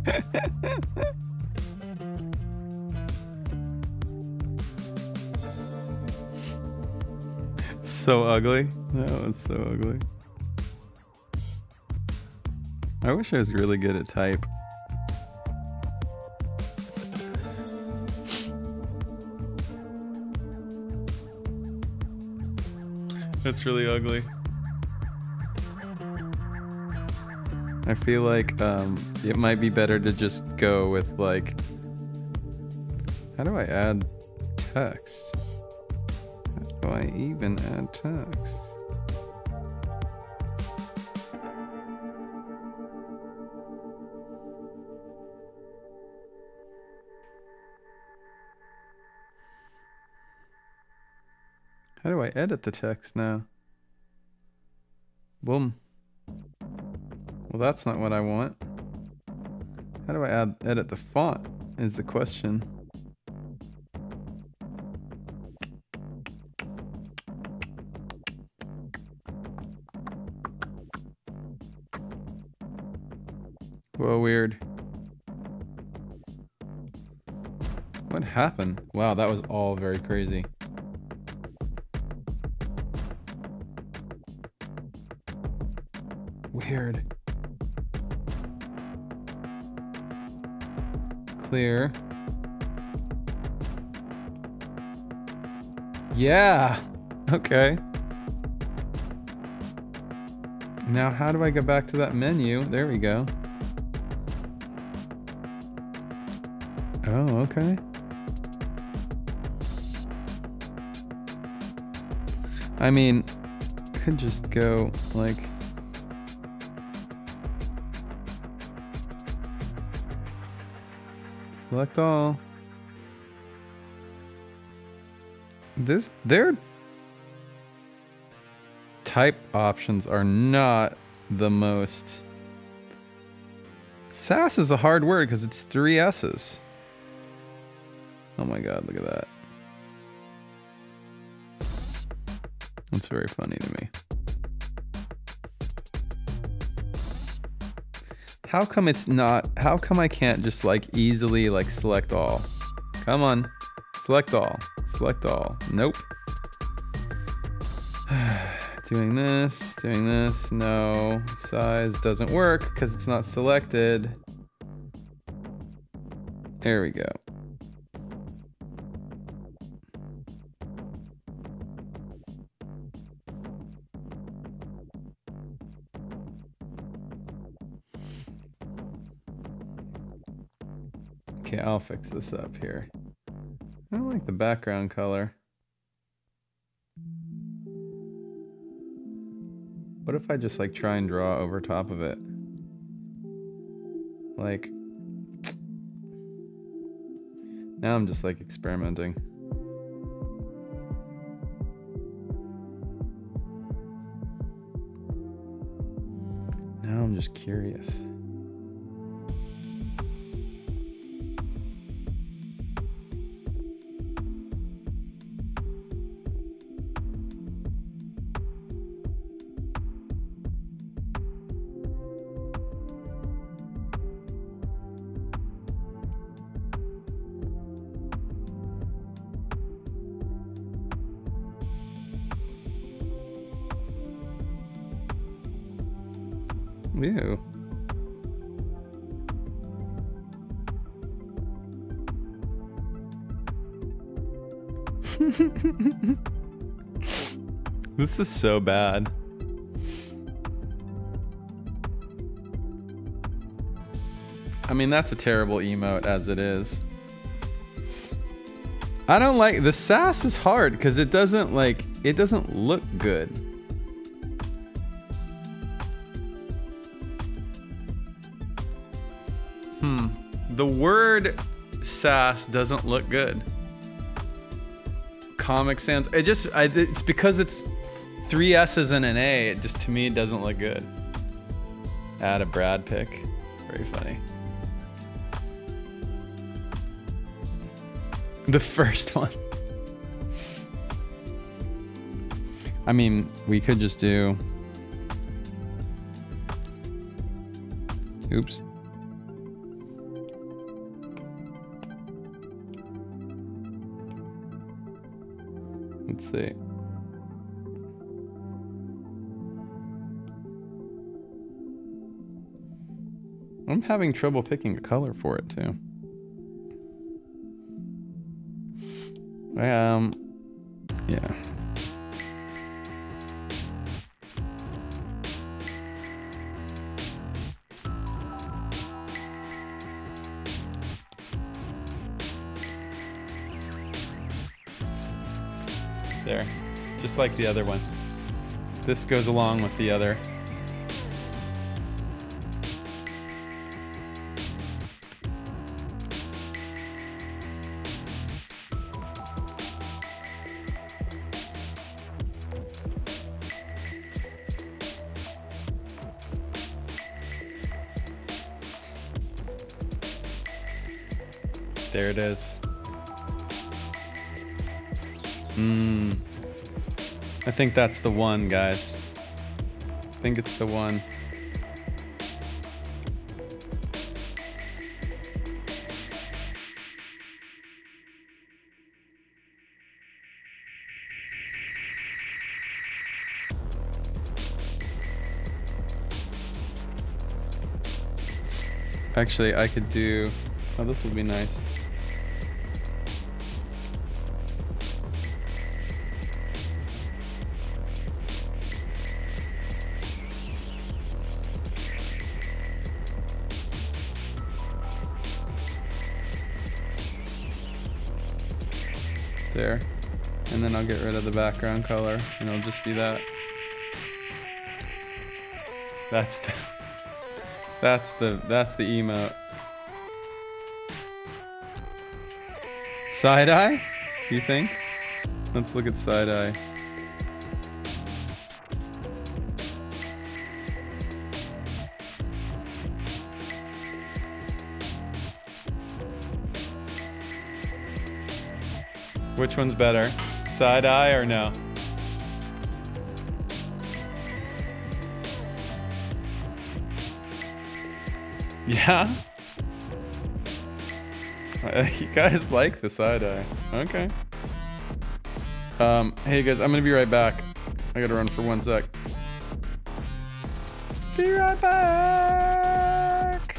So ugly. No, it's so ugly. I wish I was really good at type. That's really ugly. I feel like it might be better to just go with like, how do I add text? How do I even add text? How do I edit the text now? Boom. Well, that's not what I want. How do I edit the font is the question. Whoa, weird. What happened? Wow, that was all very crazy. Weird. Clear. Yeah. Okay. Now how do I go back to that menu? There we go. Oh, okay. I mean, could just go like select all. Their type options are not the most. Sass is a hard word because it's 3 S's. Oh my god, look at that. That's very funny to me. How come it's not, how come I can't just like easily like select all? Come on, select all, select all. Nope. Doing this, no. Size doesn't work because it's not selected. There we go. Okay, I'll fix this up here. I don't like the background color. What if I just like try and draw over top of it? Like, now I'm just like experimenting. Now I'm just curious. Ew. This is so bad. I mean, that's a terrible emote as it is. I don't like the sass is hard because it doesn't look good. The word sass doesn't look good. Comic Sans, it's because it's 3 S's and an A, it just, to me, it doesn't look good. Add a Brad pic. Very funny. The first one. I mean, we could just do... Let's see. I'm having trouble picking a color for it too. Yeah. There. Just like the other one. This goes along with the other. There it is. I think that's the one, guys. I think it's the one. Actually, I could do... Oh, this would be nice. There. And then I'll get rid of the background color and it'll just be that. That's the emote. Side-eye? You think? Let's look at side-eye. Which one's better? Side-eye or no? Yeah? You guys like the side-eye. Okay. Hey guys, I'm gonna be right back. I gotta run for 1 sec. Be right back!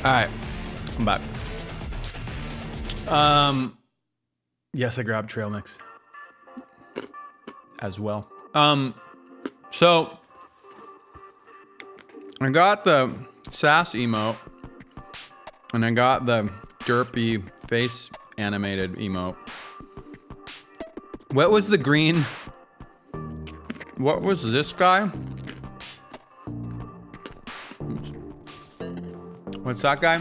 All right, I'm back. Yes, I grabbed trail mix as well. So I got the sass emote and I got the derpy face animated emote. What was the green? What was this guy? What's that guy?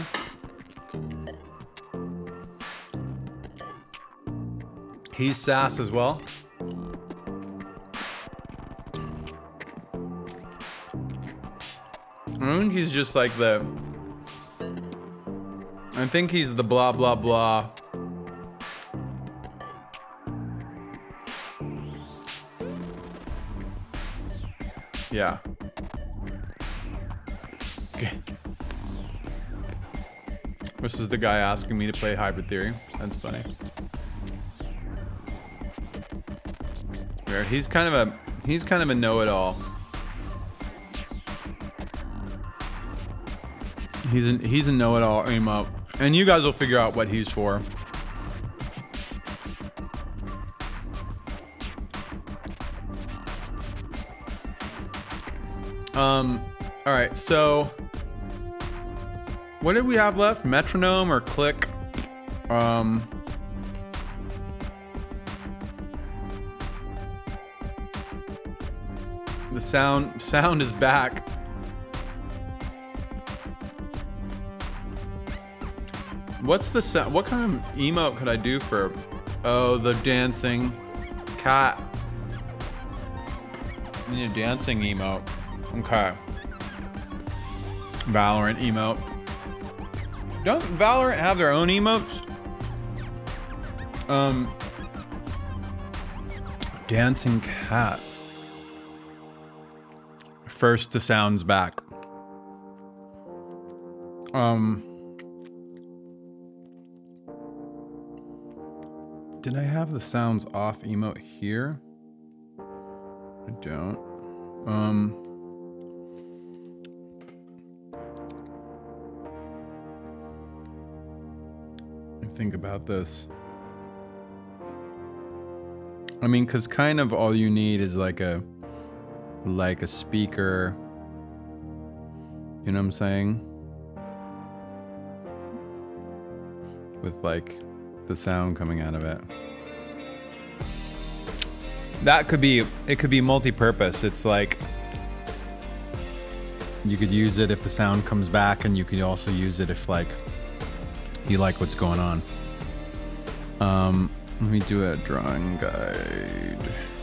He's sass as well. I think he's just like the... I think he's the blah blah blah. Yeah. Okay. This is the guy asking me to play Hybrid Theory. That's funny. Weird. He's kind of a know-it-all. He's a know-it-all emote. And you guys will figure out what he's for. All right, so what did we have left? Metronome or click? The sound is back. What's the sound? What kind of emote could I do for? Oh, the dancing cat. I need a dancing emote. Okay. Valorant emote. Don't Valorant have their own emotes? Dancing cat. First the sound's back. Did I have the sounds off emote here? I don't. Think about this. I mean, cause kind of all you need is like a speaker. You know what I'm saying? With like the sound coming out of it. That could be, it could be multi-purpose. It's like you could use it if the sound comes back, and you could also use it if like you like what's going on. Let me do a drawing guide.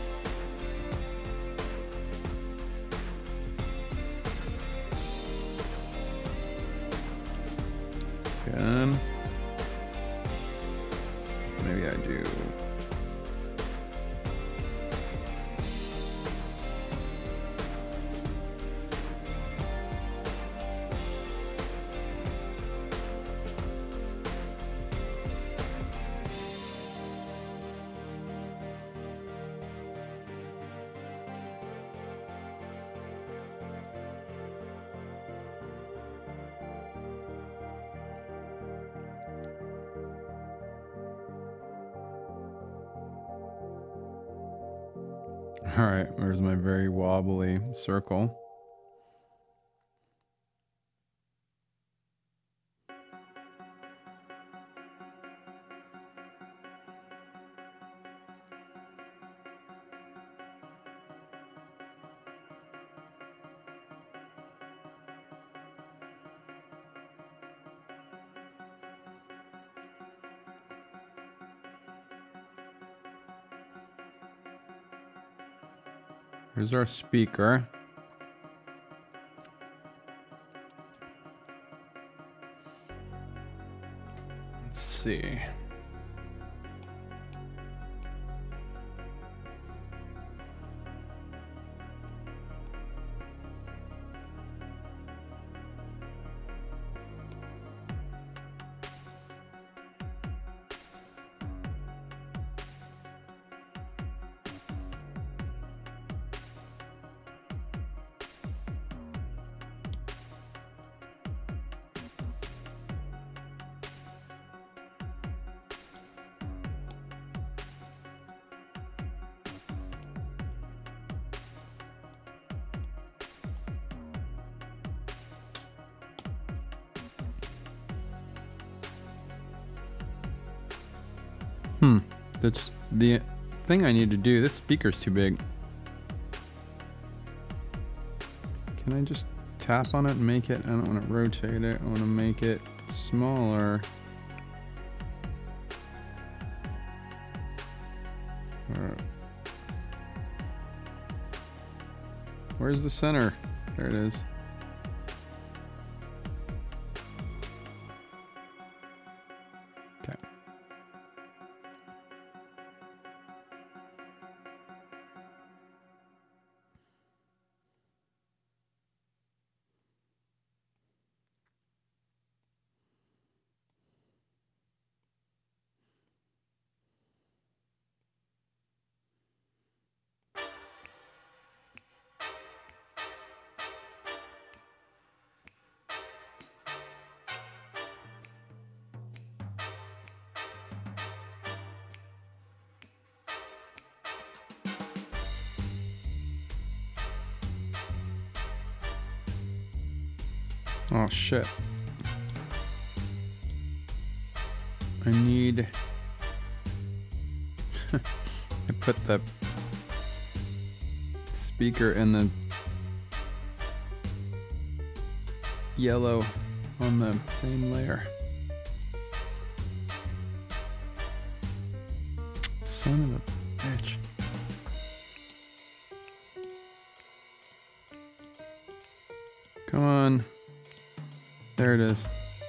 Again. Maybe I do. All right, where's my very wobbly circle? Here's our speaker. Let's see. That's the thing I need to do. This speaker's too big. Can I just tap on it and make it? I don't want to rotate it. I want to make it smaller. Where's the center? There it is. Okay. Oh shit. I need... I put the speaker in the yellow on the same layer. Son of a bitch. Come on. There it is.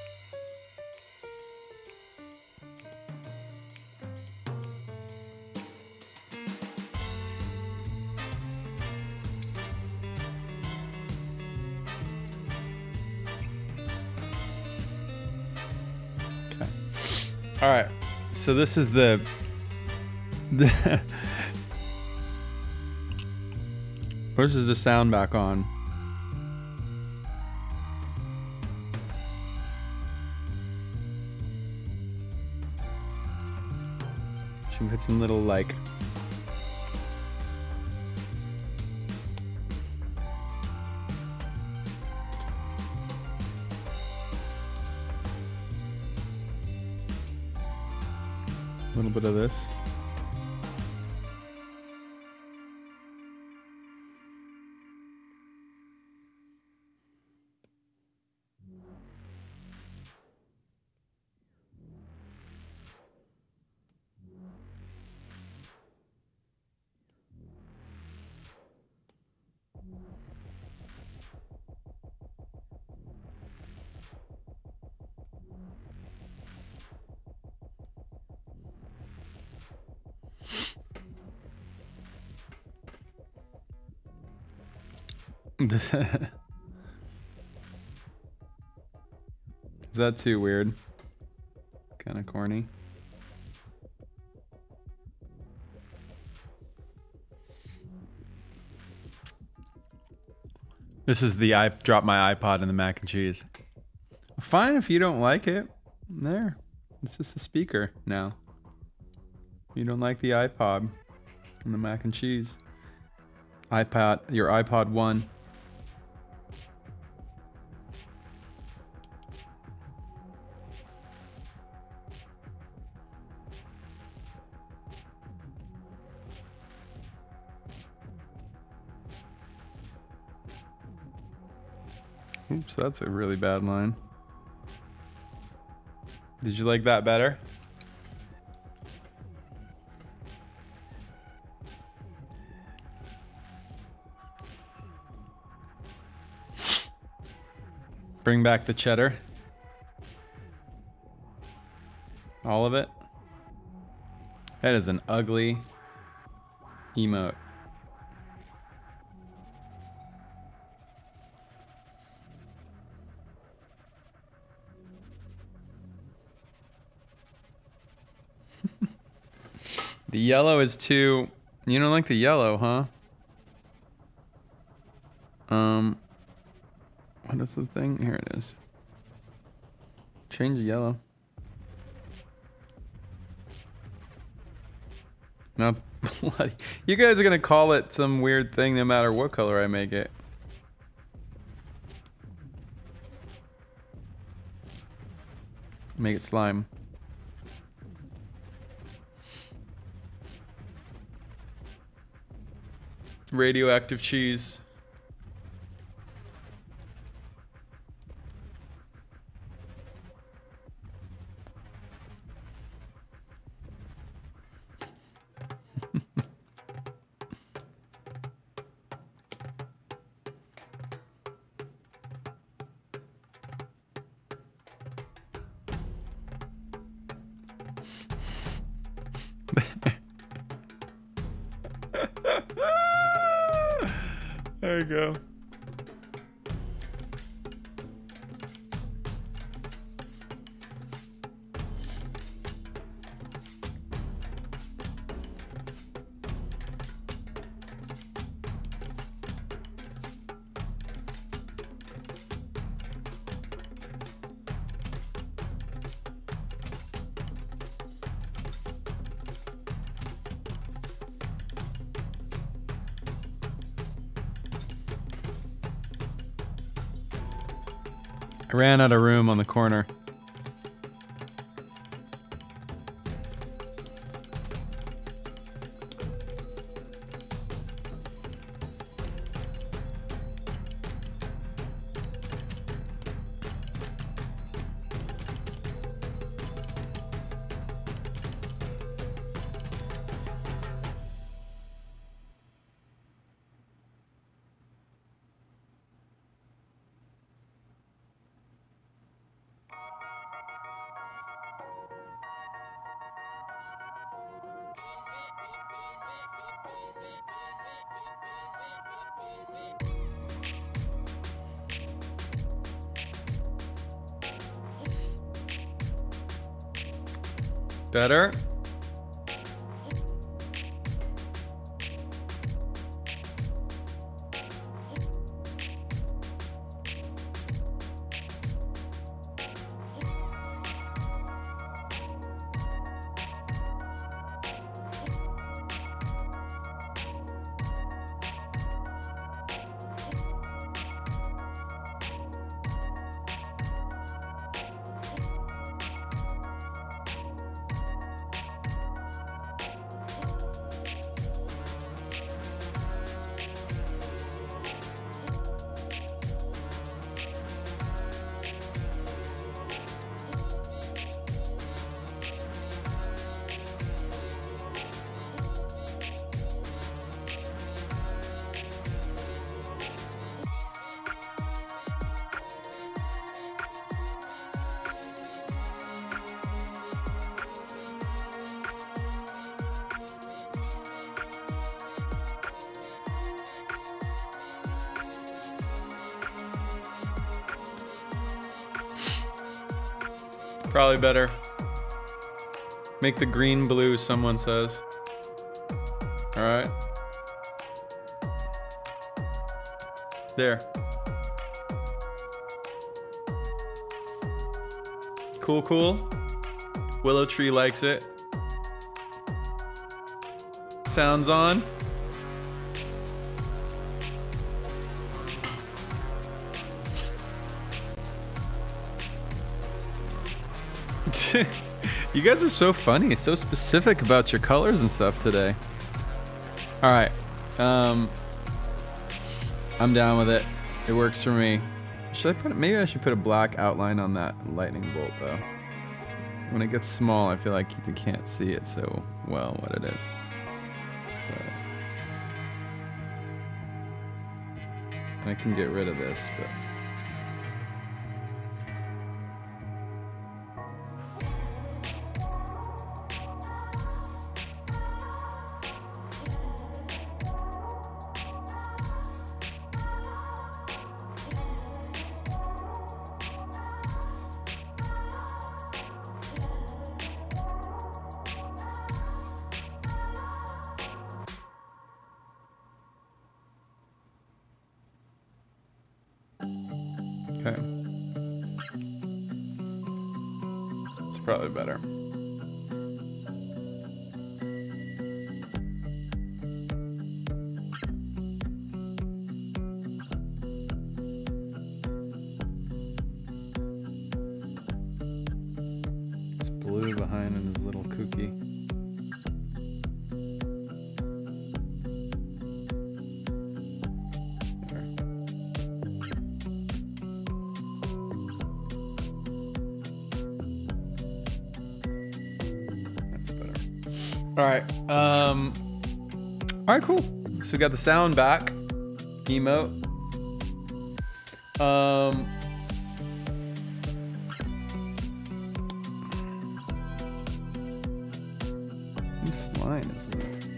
Okay. All right. So this is the this is the sound back on. Should put some little like a little bit of this. Is that too weird? Kind of corny. This is the I dropped my iPod in the mac and cheese. Fine if you don't like it. There. It's just a speaker now. You don't like the iPod and the mac and cheese. iPod, your iPod 1. Oops, that's a really bad line. Did you like that better? Bring back the cheddar. All of it. That is an ugly emote. The yellow is too... You don't like the yellow, huh? What is the thing? Here it is. Change the yellow. Now it's bloody. You guys are gonna call it some weird thing no matter what color I make it. Make it slime. Radioactive cheese. There you go. I ran out of room on the corner. Better. Probably better. Make the green blue, someone says. All right. There. Cool, cool. Willow Tree likes it. Sounds on. You guys are so funny, so specific about your colors and stuff today. All right, I'm down with it. It works for me. Should I put? Maybe I should put a black outline on that lightning bolt though. When it gets small, I feel like you can't see it so well what it is. So I can get rid of this, but. Okay. It's probably better. It's blue behind and his little kooky. All right. All right, cool. So we got the sound back. Emote. This line is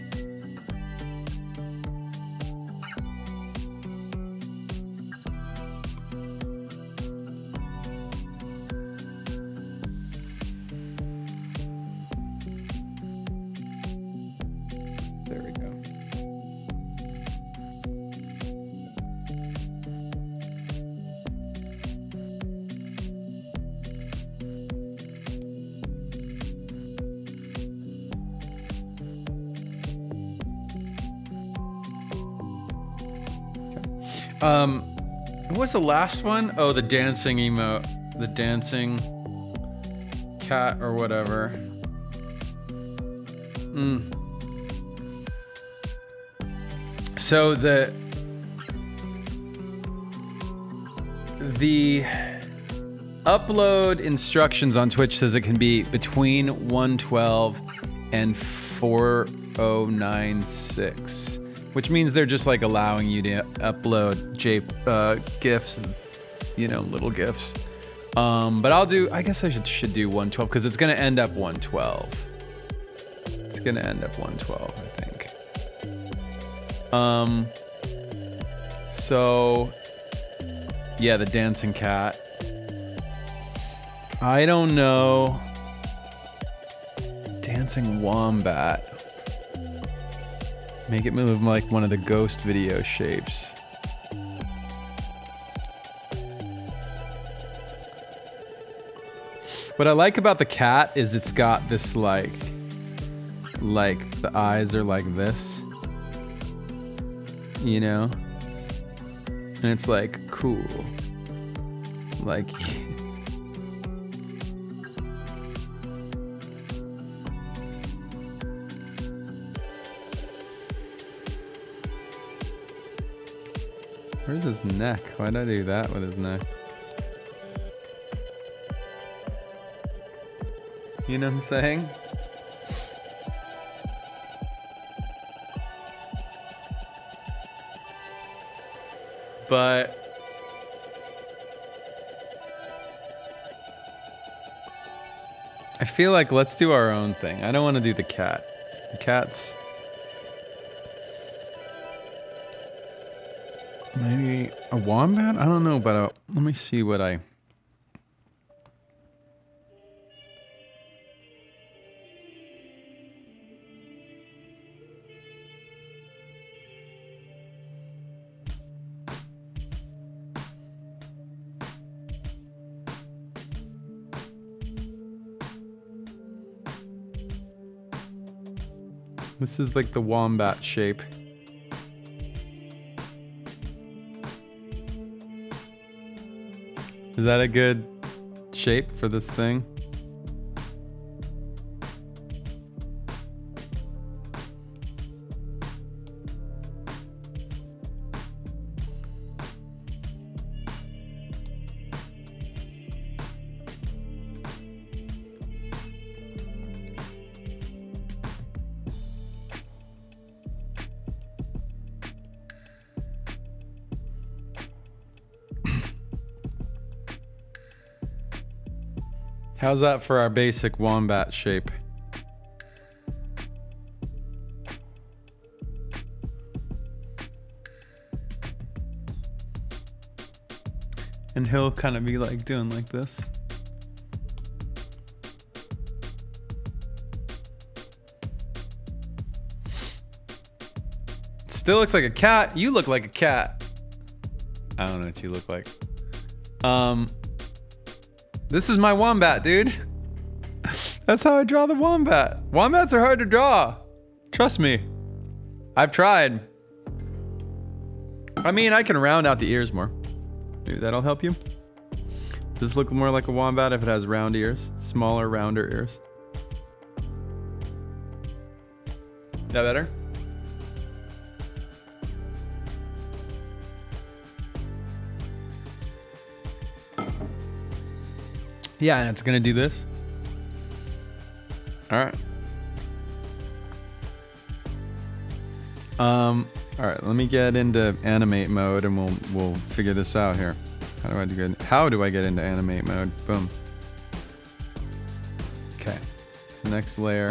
there we go. What was the last one? Oh, the dancing emote. The dancing cat or whatever. So the upload instructions on Twitch says it can be between 112 and 4096. Which means they're just like allowing you to upload GIFs and, you know, little GIFs. But I guess I should do 112 because it's gonna end up 112. It's gonna end up 112, I think. So yeah, the dancing cat. I don't know. Dancing wombat. Make it move like one of the ghost video shapes. What I like about the cat is it's got this like the eyes are like this, you know? And it's like cool. Like where's his neck? Why'd I do that with his neck? You know what I'm saying? But I feel like let's do our own thing. I don't want to do the cat. The cat's maybe a wombat? I don't know, but let me see what I... This is like the wombat shape. Is that a good shape for this thing? How's that for our basic wombat shape? And he'll kind of be like doing like this. Still looks like a cat. You look like a cat. I don't know what you look like. This is my wombat, dude. That's how I draw the wombat. Wombats are hard to draw. Trust me. I've tried. I mean, I can round out the ears more. Maybe that'll help you. Does this look more like a wombat if it has round ears? Smaller, rounder ears. That better? Yeah, and it's gonna do this. All right. All right, let me get into animate mode and we'll figure this out here. How do I get into animate mode? Boom. Okay. So next layer.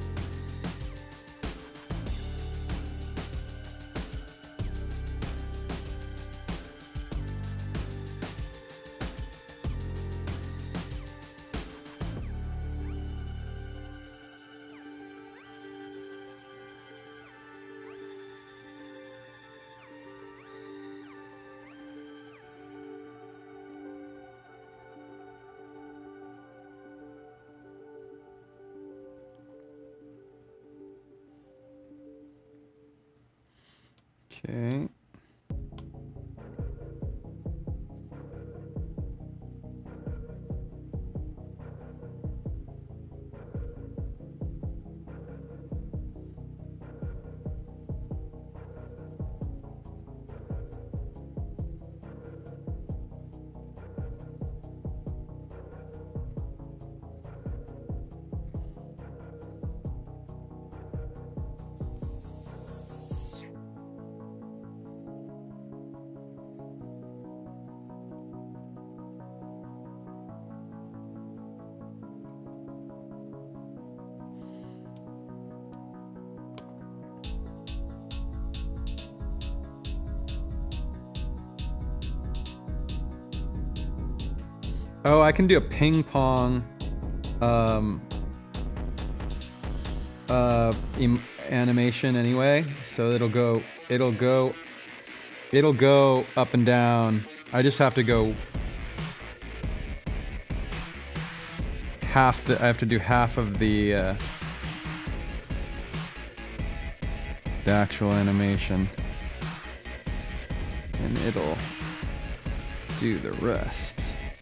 Okay. Oh, I can do a ping pong animation anyway, so it'll go up and down. I just have to go I have to do half of the actual animation, and it'll do the rest.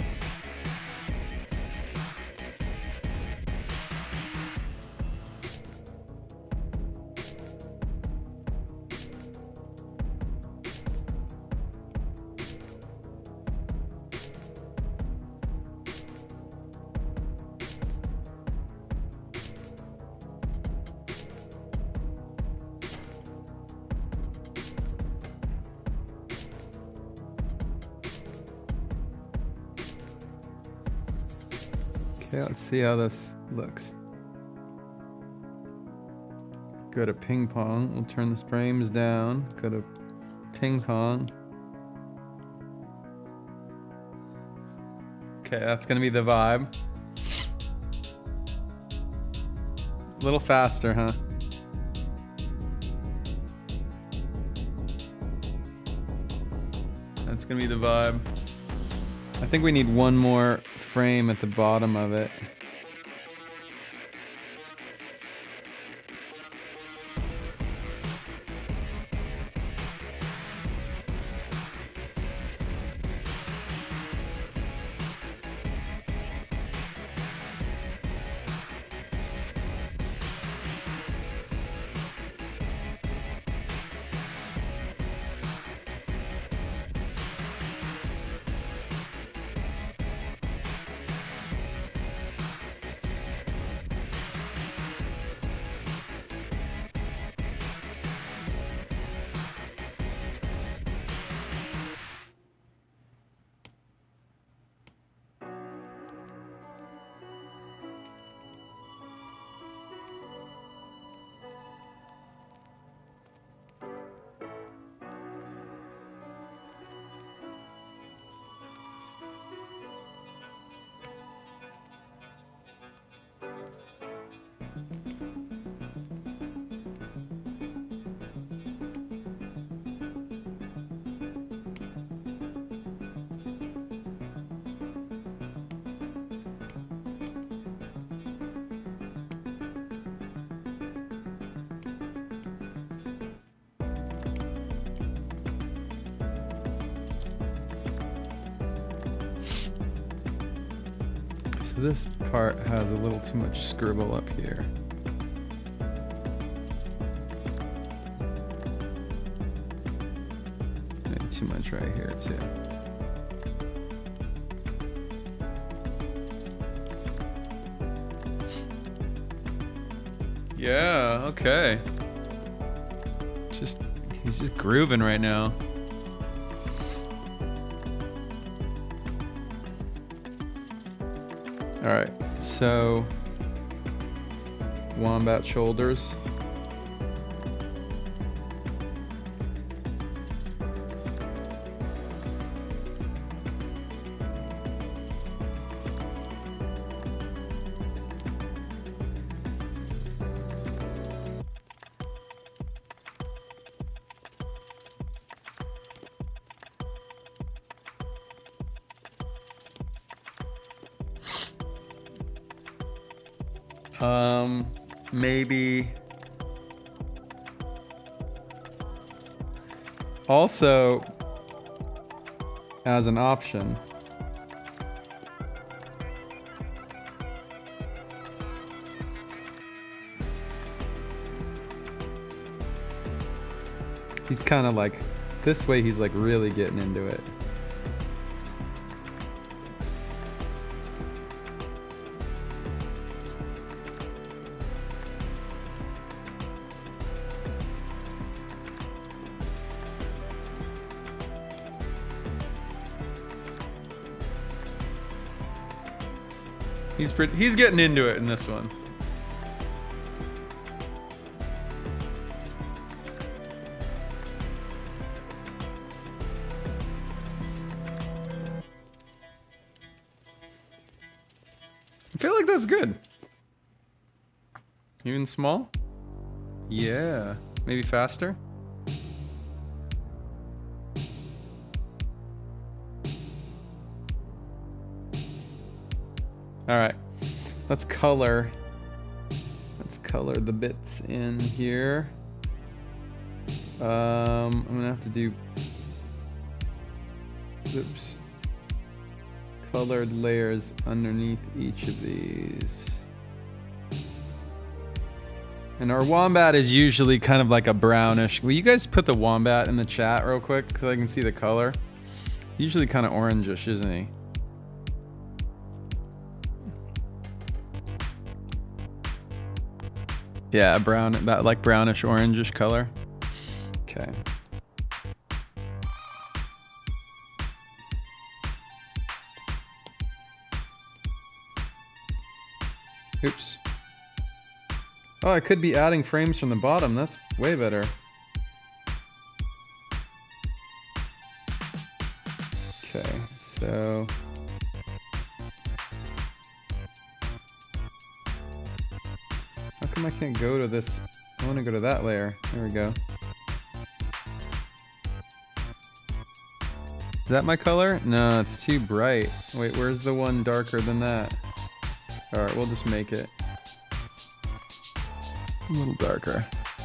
Okay, let's see how this looks. Go to ping pong. We'll turn the frames down. Go to ping pong. Okay, that's gonna be the vibe. A little faster, huh? That's gonna be the vibe. I think we need one more frame at the bottom of it. So this part has a little too much scribble up here. Maybe too much right here too. Yeah, okay. He's just grooving right now. All right, so wombat shoulders. Maybe also as an option, he's kind of like, this way he's like really getting into it. He's getting into it in this one. I feel like that's good. Even small? Yeah. Maybe faster? All right, let's color the bits in here. I'm gonna have to do, oops, colored layers underneath each of these. And our wombat is usually kind of like a brownish. Will you guys put the wombat in the chat real quick so I can see the color? Usually kind of orangish, isn't he? Yeah, brown, that like brownish orangish color. Okay. Oops. Oh, I could be adding frames from the bottom. That's way better. Okay, so how come I can't go to this? I want to go to that layer. There we go. Is that my color? No, it's too bright. Wait, where's the one darker than that? All right, we'll just make it a little darker.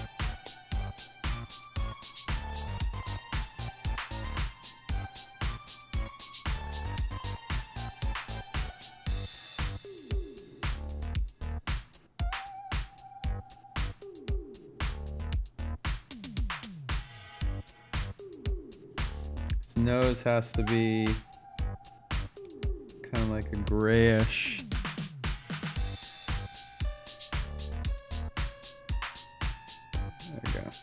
His nose has to be kind of like a grayish. There we go.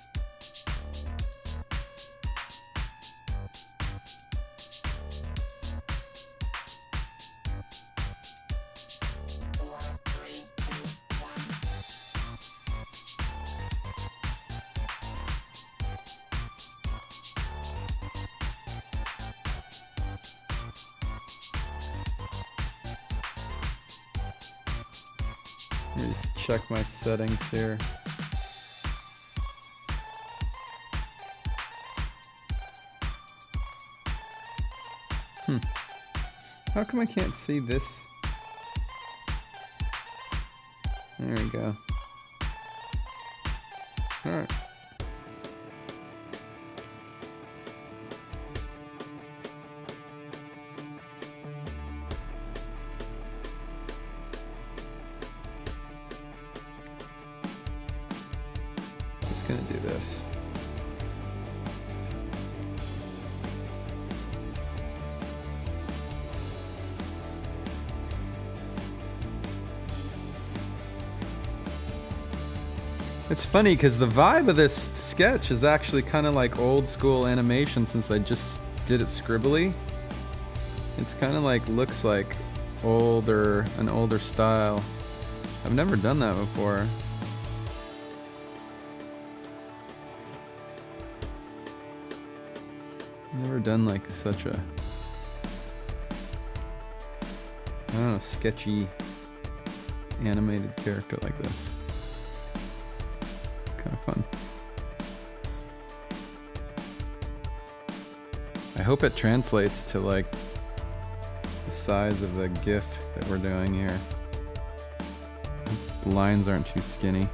Let me just check my settings here. How come I can't see this? There we go. All right. Just gonna do this. It's funny because the vibe of this sketch is actually kind of like old school animation since I just did it scribbly. It's kind of like, looks like an older style. I've never done that before. Never done like such a, I don't know, sketchy animated character like this. Kind of fun. I hope it translates to like the size of the GIF that we're doing here. The lines aren't too skinny.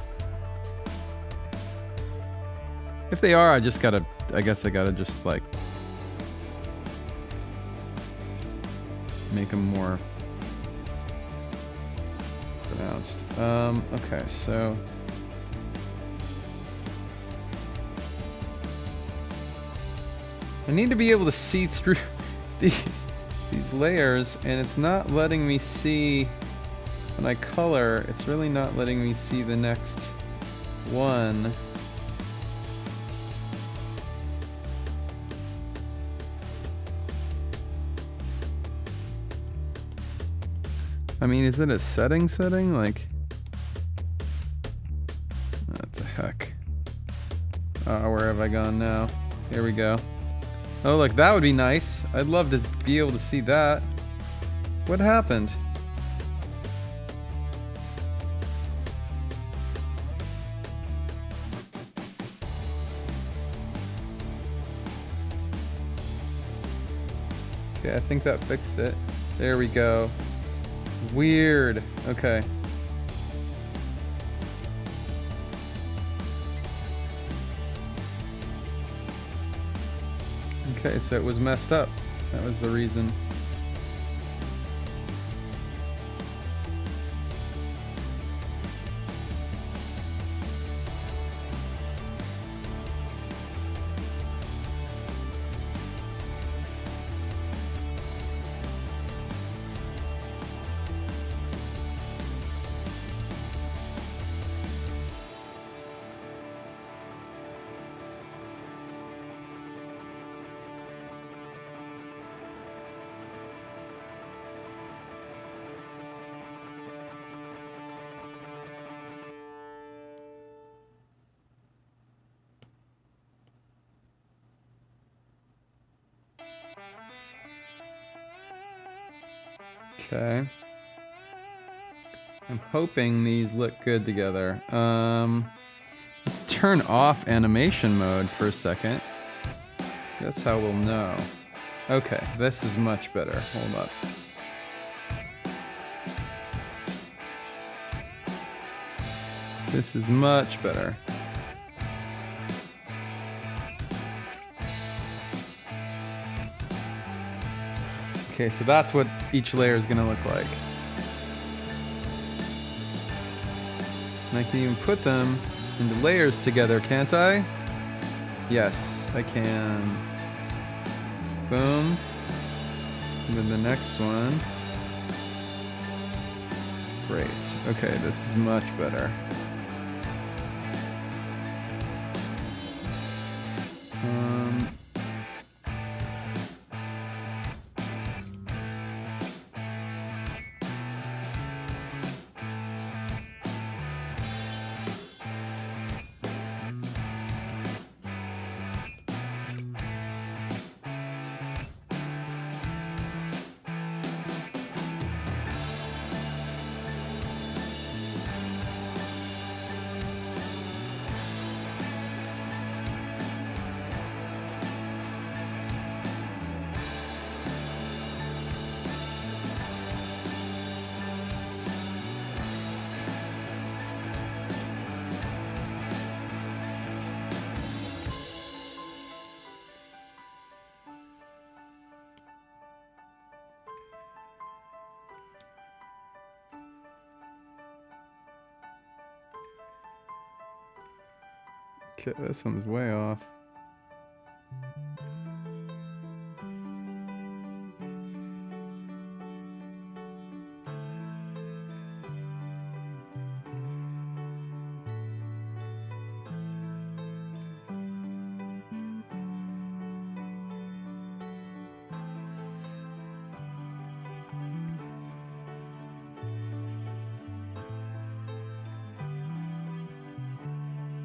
If they are, I guess I gotta just like make them more pronounced. Okay, so I need to be able to see through these layers, and it's not letting me see when I color. It's really not letting me see the next one. I mean, is it a setting? Like, what the heck? Where have I gone now? Here we go. Oh, look, that would be nice. I'd love to be able to see that. What happened? Okay, I think that fixed it. There we go. Weird. Okay. Okay, so it was messed up. That was the reason. Okay. I'm hoping these look good together. Let's turn off animation mode for a second. That's how we'll know. Okay, this is much better. Hold up. This is much better. Okay, so that's what each layer is going to look like. And I can even put them into layers together, can't I? Yes, I can. Boom. And then the next one. Great. Okay, this is much better. Okay, this one's way off.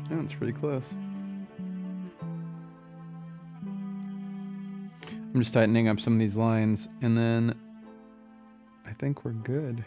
Oh, it's pretty close. I'm just tightening up some of these lines, and then I think we're good.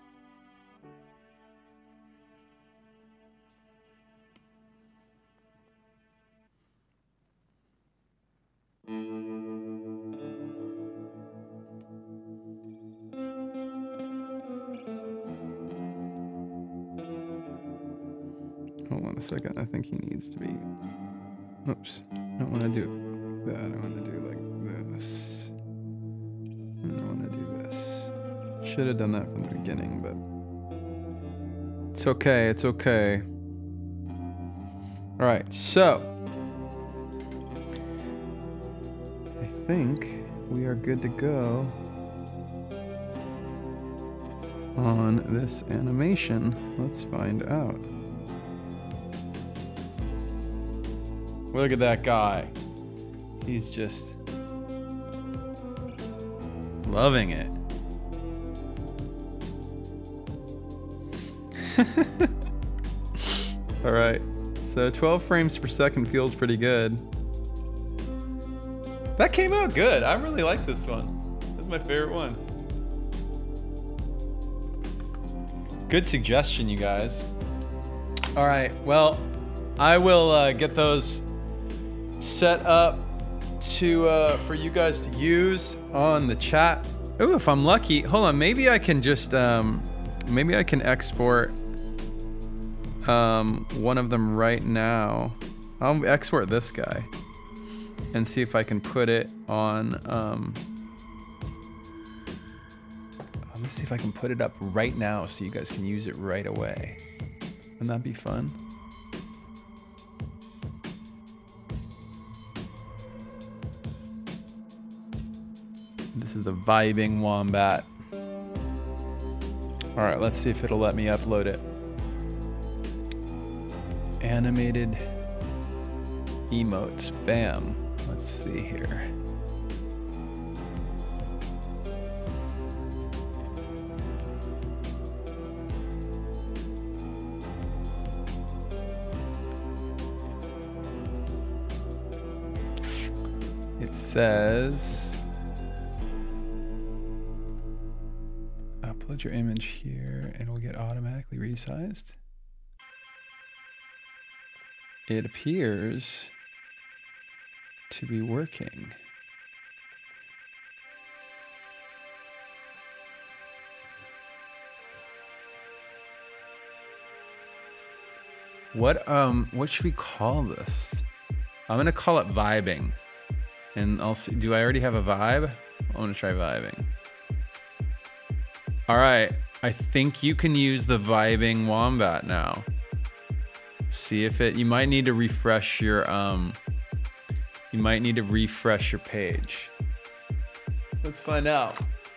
Hold on a second. I think he needs to be. Oops. I don't want to do it like that. I want to do like this. And I want to do this. Should have done that from the beginning, but it's okay. It's okay. All right. So I think we are good to go on this animation. Let's find out. Look at that guy. He's just loving it. All right. So 12 frames per second feels pretty good. That came out good. I really like this one. This is my favorite one. Good suggestion, you guys. All right. Well, I will get those set up to for you guys to use on the chat. Oh, if I'm lucky, hold on. Maybe I can just maybe I can export one of them right now. I'll export this guy and see if I can put it on. Let me see if I can put it up right now so you guys can use it right away. Wouldn't that be fun? This is the Vibing Wombat. All right, let's see if it'll let me upload it. Animated emotes, bam. Let's see here. It says, upload your image here and it will get automatically resized. It appears to be working. What should we call this? I'm gonna call it vibing. And I'll see, do I already have a vibe? I wanna try vibing. All right, I think you can use the Vibing Wombat now. See if it, you might need to refresh your, page. Let's find out.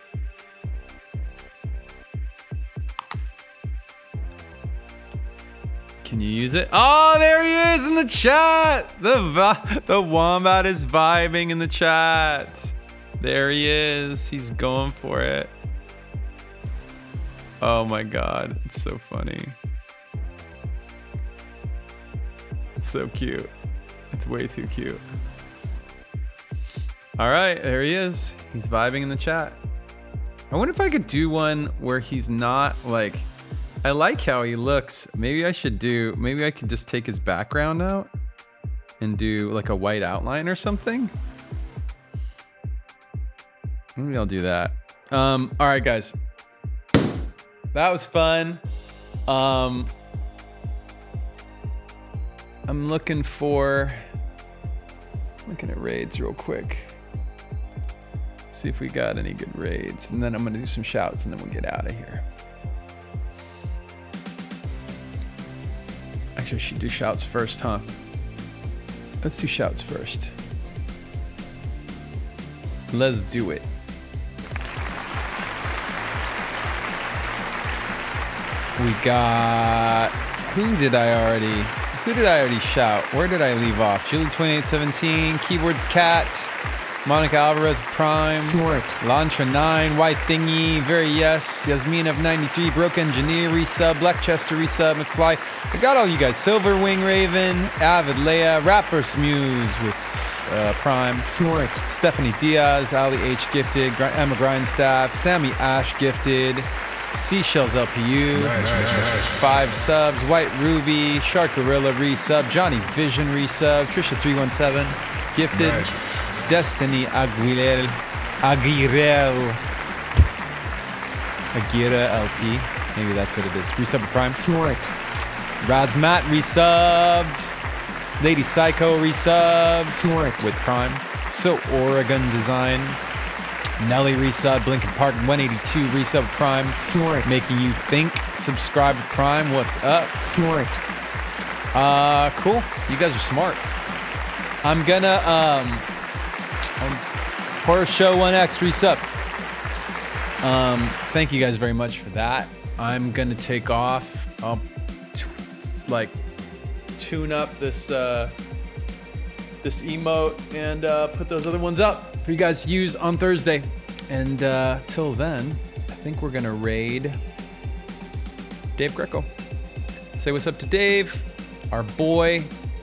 Can you use it? Oh, there he is in the chat. The wombat is vibing in the chat. There he is. He's going for it. Oh my God, it's so funny. It's so cute. It's way too cute. All right, there he is. He's vibing in the chat. I wonder if I could do one where he's not like, I like how he looks. Maybe I could just take his background out and do like a white outline or something. Maybe I'll do that. All right, guys. That was fun. I'm looking at raids real quick. See if we got any good raids. And then I'm gonna do some shouts and then we'll get out of here. Actually, I should do shouts first, huh? Let's do shouts first. Let's do it. We got, who did I already shout? Where did I leave off? Julie2817, Keyboards Cat, Monica Alvarez Prime. Smart. Lantra 9. White Thingy. Very yes. Yasmin of 93. Broke Engineer resub. Blackchester resub. McFly. I got all you guys. Silver Wing Raven. Avid Leia. Rapper Smooze with Prime. Smart. Stephanie Diaz. Ali H gifted. Emma Grindstaff. Sammy Ash gifted. Seashells LPU. Nice. 5 subs. White Ruby. Shark Gorilla resub. Johnny Vision resub. Trisha 317 gifted. Nice. Destiny Aguirre LP. Maybe that's what it is. Resub with Prime. Smart. Razmat resubbed. Lady Psycho resubbed. Smart. With Prime. So Oregon Design. Nelly resub. Blinken Park 182 resub with Prime. Smart. Making you think. Subscribe with Prime. What's up? Smart. Cool. You guys are smart. I'm gonna Horror Show 1X resub. Thank you guys very much for that. I'm gonna take off. I'll tune up this this emote and put those other ones up for you guys to use on Thursday. And till then, I think we're gonna raid Dave Greco. Say what's up to Dave, our boy,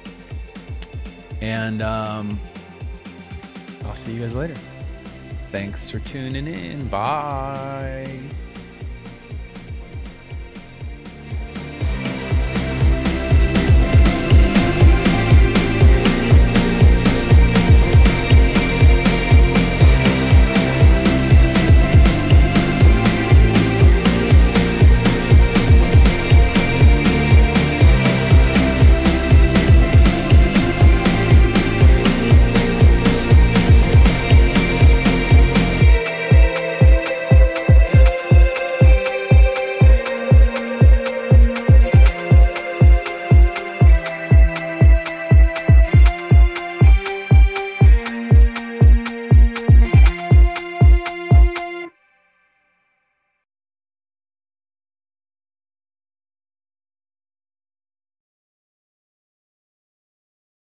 and I'll see you guys later. Thanks for tuning in. Bye.